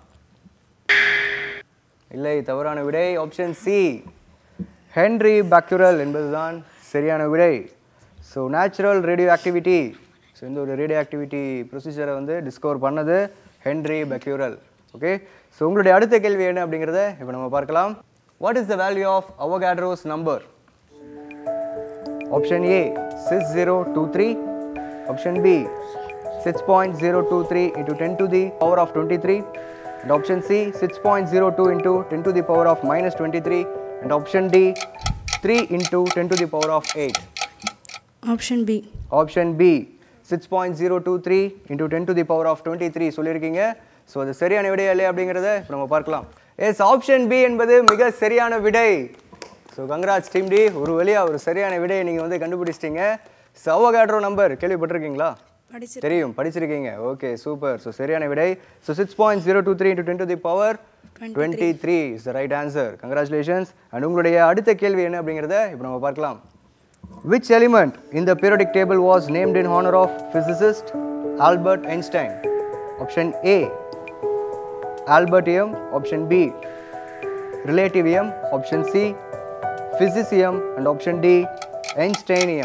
இல்லை, தவறான விடை. ஆப்ஷன் சி ஹென்ரி பெக்கரல் என்பதுதான் சரியான விடை. So natural radioactivity, so இந்த ஒரு ரேடியோ ஆக்டிவிட்டி ப்ரொசீஜரை வந்து டிஸ்கவர் பண்ணது ஹென்ரி பெக்கரல். ஓகே, ஸோ உங்களுடைய அடுத்த கேள்வி என்ன அப்படிங்கிறத இப்போ நம்ம பார்க்கலாம். What is the value of Avogadro's number? Option A 6023. Option B 6.023 into 10 to the power of 23. And option C 6.02 into 10 to the power of -23. And option D 3 into 10 to the power of 8. Option B. Option B 6.023 into 10 to the power of 23 சொல்லியிருக்கீங்க. So அது சரியான விடை இல்லையா அப்படிங்கிறத இப்போ நம்ம பார்க்கலாம். S, option B என்பது மிக சரியான விடை. ஸோ கங்க்ராட்ஸ் டீம் டி, ஒரு வழியாக ஒரு சரியான விடையை நீங்கள் வந்து கண்டுபிடிச்சிட்டீங்க. ஸோ அவகாட்ரோ நம்பர் கேள்விப்பட்டிருக்கீங்களா? தெரியும், படிச்சிருக்கீங்க. Okay, super. ஸோ சரியான விடை. So 6.023 into 10 to the power 23 is the right answer. Congratulations. And உங்களுடைய அடுத்த கேள்வி என்ன அப்படிங்கிறத இப்போ நம்ம பார்க்கலாம். Which element in the periodic table was named in honor of physicist Albert Einstein? Option A, Albertium. Option B, Relativium. Option C, Physicium. And option D, Einsteinium.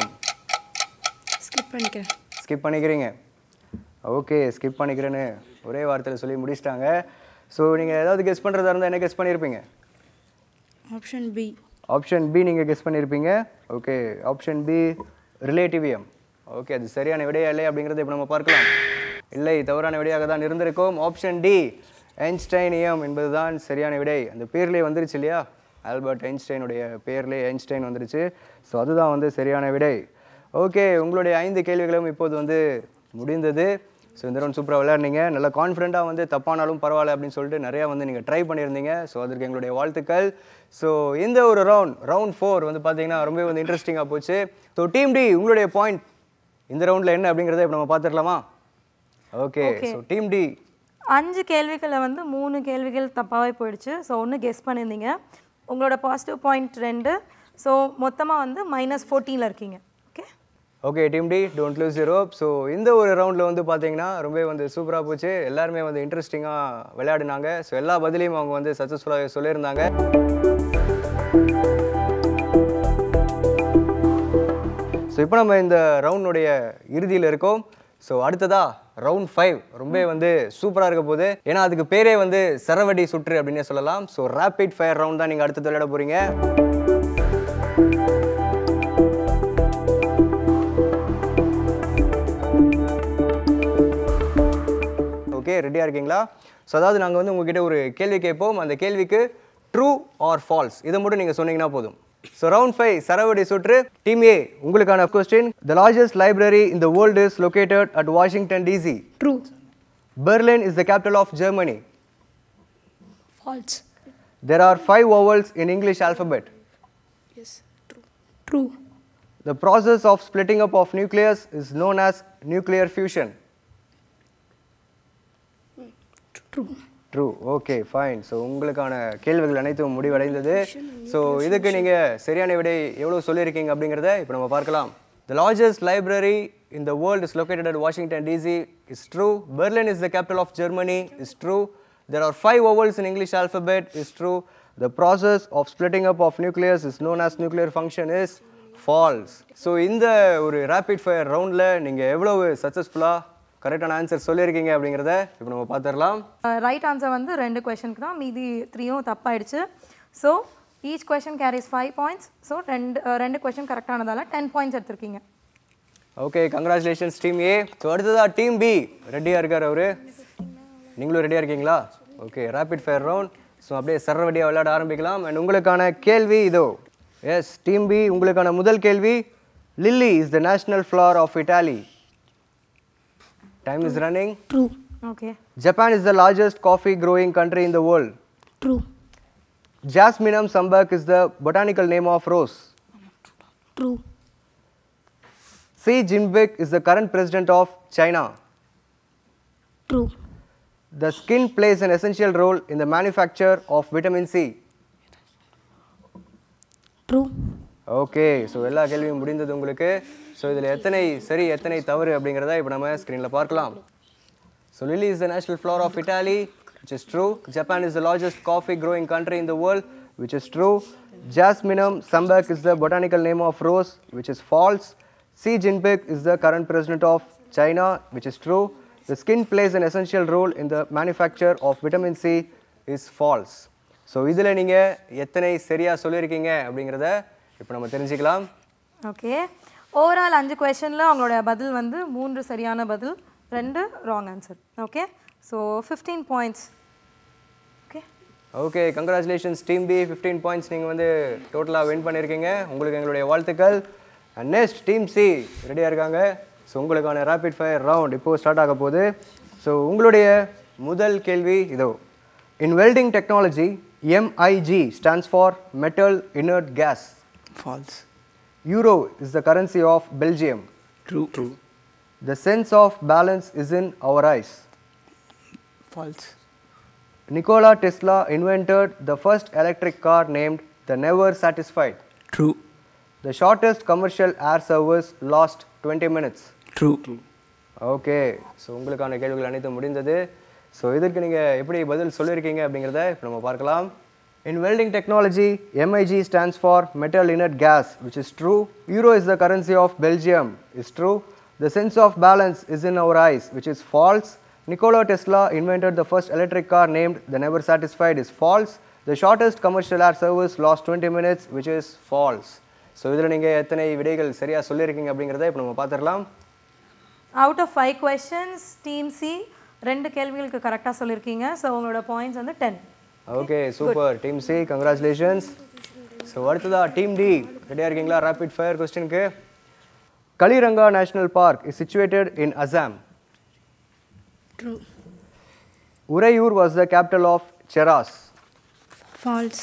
Skip பண்ணிக்கிறீங்க. Okay, skip பண்ணிக்கிறேன்னு ஒரே வார்த்தையில் சொல்லி முடிச்சிட்டாங்க. ஸோ நீங்கள் ஏதாவது guess பண்ணுறதா இருந்தால் என்ன கெஸ் பண்ணியிருப்பீங்க? Option B. ஆப்ஷன் பி நீங்கள் கெஸ் பண்ணியிருப்பீங்க. Okay, option B relativium. Okay, அது சரியான விடையா இல்லை அப்படிங்கிறத இப்போ நம்ம பார்க்கலாம். இல்லை, தவறான விடையாக தான் இருந்திருக்கும். ஆப்ஷன் டி ஐன்ஸ்டைனியம் என்பது தான் சரியான விடை. அந்த பேர்லேயே வந்துருச்சு இல்லையா, ஆல்பர்ட் ஐன்ஸ்டைனுடைய பேர்லேயே ஐன்ஸ்டைன் வந்துருச்சு. ஸோ அதுதான் வந்து சரியான விடை. ஓகே, உங்களுடைய 5 கேள்விகளும் இப்போது வந்து முடிந்தது. ஸோ இந்த ரவுண்ட் சூப்பராக விளையாடுனீங்க. நல்லா கான்ஃபிடென்ட்டாக வந்து தப்பானாலும் பரவாயில்ல அப்படின்னு சொல்லிட்டு நிறையா வந்து நீங்கள் ட்ரை பண்ணியிருந்தீங்க. ஸோ அதற்கு எங்களுடைய வாழ்த்துக்கள். ஸோ இந்த ஒரு ரவுண்ட் 4 வந்து பார்த்தீங்கன்னா ரொம்ப வந்து இன்ட்ரெஸ்டிங்காக போச்சு. ஸோ டீம் டி உங்களுடைய பாயிண்ட் இந்த ரவுண்டில் என்ன அப்படிங்கிறத இப்போ நம்ம பார்த்துடலாமா? ஓகே, ஸோ டீம் டி 5 கேள்விகளில் வந்து 3 கேள்விகள் தப்பாகவே போயிடுச்சு. ஸோ ஒன்று கெஸ் பண்ணியிருந்தீங்க. உங்களோட பாசிட்டிவ் பாயிண்ட் 2, ஸோ மொத்தமாக வந்து -14 இருக்கீங்க. Okay okay team D don't lose your hope. So இந்த ஒரு ரவுண்டில் வந்து பார்த்தீங்கன்னா ரொம்பவே வந்து சூப்பராக போச்சு. எல்லாருமே வந்து இன்ட்ரெஸ்டிங்காக விளையாடினாங்க. ஸோ எல்லா பதிலையும் அவங்க வந்து சக்ஸஸ்ஃபுல்லாக சொல்லியிருந்தாங்க. ஸோ இப்போ நம்ம இந்த ரவுண்டுடைய இறுதியில் இருக்கோம். ஸோ அடுத்ததா ரவுண்ட் 5 ரொம்ப வந்து சூப்பராக இருக்க போகுது. ஏன்னா அதுக்கு பேரே வந்து சரவடி சுற்று அப்படின்னே சொல்லலாம். ஸோ ரேபிட் ஃபயர் ரவுண்ட் தான் நீங்கள் அடுத்து விளையாட போகிறீங்க. ஓகே ரெடியாக இருக்கீங்களா? ஸோ அதாவது நாங்கள் வந்து உங்ககிட்ட ஒரு கேள்வி கேட்போம். அந்த கேள்விக்கு ட்ரூ ஆர் ஃபால்ஸ் இதை மட்டும் நீங்கள் சொன்னீங்கன்னா போதும். ஸோ ரவுண்ட் 5 சரவடி சுற்று. டீம் ஏ உங்களுக்கான question. The largest library in the world is located at Washington DC. True. Berlin is the capital of Germany. False. There are 5 vowels in English alphabet. Yes. True. True. The process of splitting up of nucleus is known as nuclear fusion. True. True. Okay, fine. So உங்களுக்கான கேள்விகள் அனைத்தும் முடிவடைந்தது. So இதுக்கு நீங்கள் சரியான விடை எவ்வளோ சொல்லியிருக்கீங்க அப்படிங்கிறத இப்போ நம்ம பார்க்கலாம். The largest library in the world is located at Washington DC is true. Berlin is the capital of Germany is true. There are 5 vowels in English alphabet is true. The process of splitting up of nucleus is known as nuclear function is false. So இந்த ஒரு rapid fire ரவுண்டில் நீங்கள் எவ்வளவு சக்ஸஸ்ஃபுல்லாக கரெக்டான answer சொல்லியிருக்கீங்க அப்படிங்கிறத இப்போ நம்ம பார்த்துடலாம். ரைட் ஆன்சர் வந்து 2 கொஷனுக்கு தான், மீதி 3யும் தப்பாயிடுச்சு. So each question carries 5 points. So ரெண்டு கொஷன் கரெக்டானதால 10 பாயிண்ட்ஸ் எடுத்திருக்கீங்க. Okay congratulations team A. So அடுத்ததாக டீம் பி ரெடியாக இருக்கார் அவரு. நீங்களும் ரெடியாக இருக்கீங்களா? Okay rapid fire round. So அப்படியே சரவடியாக விளையாட ஆரம்பிக்கலாம். அண்ட் உங்களுக்கான கேள்வி இதோ. எஸ் டீம் பி உங்களுக்கான முதல் கேள்வி. Lily is the national flower of Italy. Time is running. True. Okay Japan is the largest coffee growing country in the world. True. Jasminum sambac is the botanical name of rose. True. Xi Jinping is the current president of China. True. The skin plays an essential role in the manufacture of vitamin C. True. Okay so எல்லா கேள்வியும் முடிந்தது உங்களுக்கு. So இதில் எத்தனை சரி எத்தனை தவறு அப்படிங்கிறத இப்போ நம்ம ஸ்க்ரீனில் பார்க்கலாம். So lily is the national flower of Italy, which is true. Japan is the largest coffee growing country in the world, which is true. Jasminum sambac is the botanical name of rose, which is false. Xi Jinping is the current president of China, which is true. The skin plays an essential role in the manufacture of vitamin C is false. So இதில் நீங்கள் எத்தனை சரியாக சொல்லியிருக்கீங்க அப்படிங்கிறத இப்போ நம்ம தெரிஞ்சுக்கலாம். Okay overall 5 கொஷனில் அவங்களோட பதில் வந்து 3 சரியான பதில், 2 wrong answer. Okay so 15 points. Okay okay congratulations team B. 15 points நீங்கள் வந்து டோட்டலாக வின் பண்ணியிருக்கீங்க. உங்களுக்கு எங்களுடைய வாழ்த்துக்கள். அண்ட் நெக்ஸ்ட் டீம் சி ரெடியாக இருக்காங்க. ஸோ உங்களுக்கான ரேபிட் ஃபயர் ரவுண்ட் இப்போது ஸ்டார்ட் ஆக போகுது. ஸோ உங்களுடைய முதல் கேள்வி இதோ. In welding technology, MIG stands for metal inert gas. False. Euro is the currency of Belgium. True. True. The sense of balance is in our eyes. False. Nikola Tesla invented the first electric car named the Never Satisfied. True. The shortest commercial air service lost 20 minutes. True. Okay so உங்களுக்கான கேள்விகள் அனைத்தும் முடிந்தது. So இதற்கு நீங்கள் எப்படி பதில் சொல்லியிருக்கீங்க அப்படிங்கிறத இப்போ நம்ம பார்க்கலாம். In welding technology, MIG stands for metal inert gas, which is true. Euro is the currency of Belgium, is true. The sense of balance is in our eyes, which is false. Nikola Tesla invented the first electric car named the Never Satisfied, is false. The shortest commercial air service lost 20 minutes, which is false. So இதில் நீங்கள் எத்தனை விடைகள் சரியாக சொல்லியிருக்கீங்க அப்படிங்கிறத இப்போ நம்ம பார்த்துடலாம். Out of 5 questions team C 2 கேள்விகளுக்கு கரெக்டாக சொல்லியிருக்கீங்க. ஸோ உங்களோட பாயிண்ட்ஸ் வந்து 10. Okay super team C congratulations. So அடுத்ததா டீம் டி ரெடியாக இருக்கீங்களா ரேபிட் ஃபயர் கொஸ்டினுக்கு? Kaziranga national park is situated in Assam. True. Urayur was the capital of Cheras. False.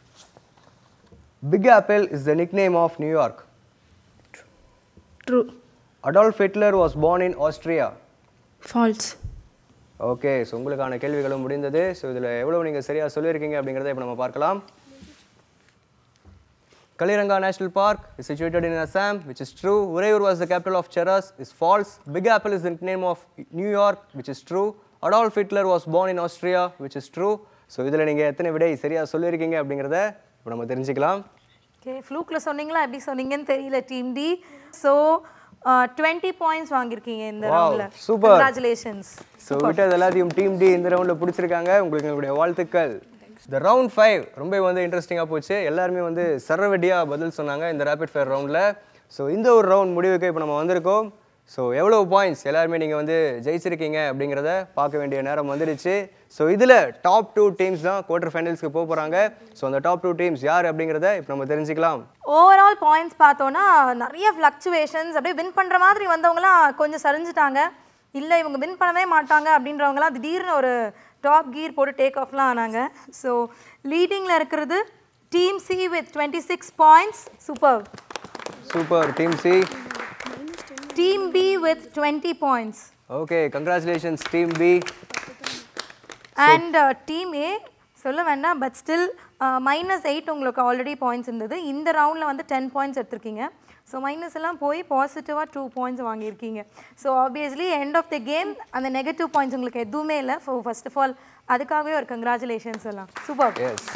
Big Apple is the nickname of New York. True. Adolf Hitler was born in Austria. False. Okay so உங்களுக்கான கேள்விகளும் முடிந்தது. So இதில் எவ்வளோ நீங்கள் சரியாக சொல்லியிருக்கீங்க அப்படிங்கிறத இப்போ நம்ம பார்க்கலாம். Kaliranga National Park is situated in Assam, which is true. Urayur was the capital of Cheras, is false. Big Apple is the nickname of New York, which is true. Adolf Hitler was born in Austria, which is true. So இதில் நீங்கள் எத்தனை விடை சரியாக சொல்லியிருக்கீங்க அப்படிங்கிறத இப்போ நம்ம தெரிஞ்சுக்கலாம். ஓகே, ஃப்ளூக்கில் சொன்னீங்களா எப்படி சொன்னீங்கன்னு தெரியல டீம் டி. ஸோ 20 பாயிண்ட்ஸ் வாங்கியிருக்கீங்க இந்த ரவுண்டில். Super, congratulations. ஸோ விட்டது எல்லாத்தையும் டீம் டி இந்த ரவுண்டில் பிடிச்சிருக்காங்க. உங்களுக்கு எங்களுடைய வாழ்த்துக்கள். இந்த ரவுண்ட் 5 ரொம்ப வந்து இன்ட்ரெஸ்டிங்காக போச்சு. எல்லாருமே வந்து சரவெடியாக பதில் சொன்னாங்க இந்த ரேபிட் ஃபயர் ரவுண்டில். ஸோ இந்த ஒரு ரவுண்ட் முடிவுக்கு இப்போ நம்ம வந்திருக்கோம். ஸோ எவ்வளோ பாயிண்ட்ஸ் எல்லாருமே நீங்கள் வந்து ஜெயிச்சிருக்கீங்க அப்படிங்கிறத பார்க்க வேண்டிய நேரம் வந்துடுச்சு. ஸோ இதில் டாப் 2 டீம்ஸ் தான் குவார்டர் ஃபைனல்ஸ்க்கு போக போகிறாங்க. ஸோ அந்த டாப் 2 டீம்ஸ் யார் அப்படிங்கிறத இப்போ நம்ம தெரிஞ்சுக்கலாம். ஓவரால் பாயிண்ட்ஸ் பார்த்தோன்னா நிறைய ஃப்ளக்சுவேஷன்ஸ், அப்படியே வின் பண்ணுற மாதிரி வந்தவங்களாம் கொஞ்சம் சரிஞ்சிட்டாங்க. இல்லை இவங்க வின் பண்ணவே மாட்டாங்க அப்படின்றவங்களாம் திடீர்னு ஒரு டாப் கீர் போட்டு டேக் ஆஃப்லாம் ஆனாங்க. ஸோ லீடிங்கில் இருக்கிறது team C with 26 points. Super super team C. Team B with 20 points. Okay, congratulations team B. And team A சொல்ல வேண்டாம், பட் ஸ்டில் -8 உங்களுக்கு ஆல்ரெடி பாயிண்ட்ஸ் இருந்தது. இந்த ரவுண்டில் வந்து 10 பாயிண்ட்ஸ் எடுத்திருக்கீங்க. ஸோ மைனஸ் எல்லாம் போய் பாசிட்டிவாக 2 பாயிண்ட்ஸ் வாங்கியிருக்கீங்க. So obviously end of the game அந்த நெகட்டிவ் பாயிண்ட்ஸ் உங்களுக்கு எதுவுமே இல்லை. ஸோ ஃபர்ஸ்ட் ஆஃப் ஆல் அதுக்காகவே ஒரு கங்க்ராச்சுலேஷன்ஸ் எல்லாம். Super.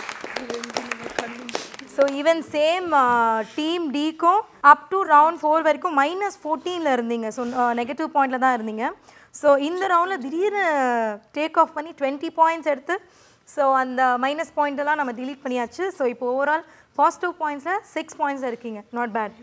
So even same team டிக்கும் அப் டு ரவுண்ட் 4 வரைக்கும் -14 இருந்தீங்க. ஸோ நெகட்டிவ் பாயிண்டில் தான் இருந்தீங்க. ஸோ இந்த ரவுண்டில் திடீர்னு டேக் ஆஃப் பண்ணி 20 பாயிண்ட்ஸ் எடுத்து ஸோ அந்த மைனஸ் பாயிண்டெல்லாம் நம்ம டிலீட் பண்ணியாச்சு. ஸோ இப்போ ஓவரால் பாசிட்டிவ் பாயிண்ட்ஸில் 6 பாயிண்ட்ஸில் இருக்கீங்க. Not bad.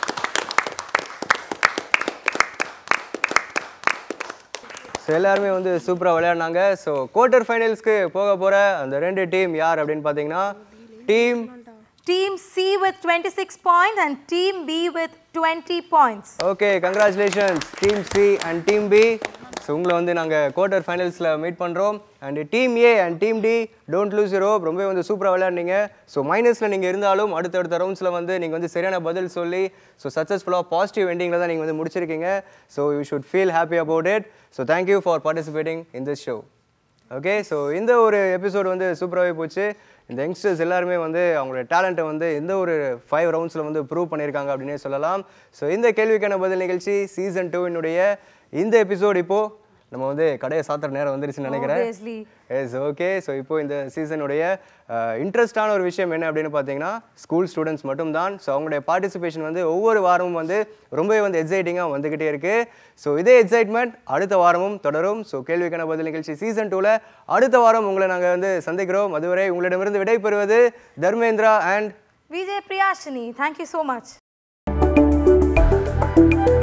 ஸோ எல்லாருமே வந்து சூப்பராக விளையாடினாங்க. ஸோ குவார்டர் ஃபைனல்ஸ்க்கு போக போகிற அந்த 2 டீம் யார் அப்படின்னு பார்த்தீங்கன்னா Team C with 26 points and Team B with 20 points. Okay, congratulations Team C and Team B. So உங்களை வந்து நாங்கள் குவார்டர் ஃபைனல்ஸில் மீட் பண்ணுறோம். And team A and team D don't lose your hope. ரொம்ப வந்து சூப்பராக விளையாடுனீங்க. ஸோ மைனஸில் நீங்கள் இருந்தாலும் அடுத்தடுத்த ரவுண்ட்ஸில் வந்து நீங்கள் வந்து சரியான பதில் சொல்லி ஸோ சக்ஸஸ்ஃபுல்லாக பாசிட்டிவ் எண்டிங்கில் தான் நீங்கள் வந்து முடிச்சிருக்கீங்க. So you should feel happy about it. So thank you for participating in this show. Okay, so இந்த ஒரு எபிசோடு வந்து சூப்பராகவே போச்சு. இந்த யங்ஸ்டர்ஸ் எல்லாருமே வந்து அவங்களோட டேலண்ட்டை வந்து இந்த ஒரு 5 ரவுண்ட்ஸில் வந்து ப்ரூவ் பண்ணியிருக்காங்க அப்படின்னே சொல்லலாம். ஸோ இந்த கேள்விக்கான பதில் நிகழ்ச்சி சீசன் 2 இந்த எபிசோடு இப்போது நம்ம வந்து கடையை சாத்துற நேரம் வந்துருச்சுன்னு நினைக்கிறேன். S, okay. ஸோ இப்போ இந்த சீசனுடைய இன்ட்ரெஸ்டான ஒரு விஷயம் என்ன அப்படின்னு பார்த்தீங்கன்னா ஸ்கூல் ஸ்டூடெண்ட்ஸ் மட்டும்தான். ஸோ அவங்களுடைய பார்ட்டிசிபேஷன் வந்து ஒவ்வொரு வாரமும் வந்து ரொம்பவே வந்து எக்ஸைட்டிங்காக வந்துக்கிட்டே இருக்குது. ஸோ இதே எக்ஸைட்மெண்ட் அடுத்த வாரமும் தொடரும். ஸோ கேள்விக்கான பதில் நிகழ்ச்சி சீசன் 2 அடுத்த வாரம் உங்களை நாங்கள் வந்து சந்திக்கிறோம். அதுவரை உங்களிடமிருந்து விடைபெறுவது Dharmendra and Vijay Priyashini. Thank you so much.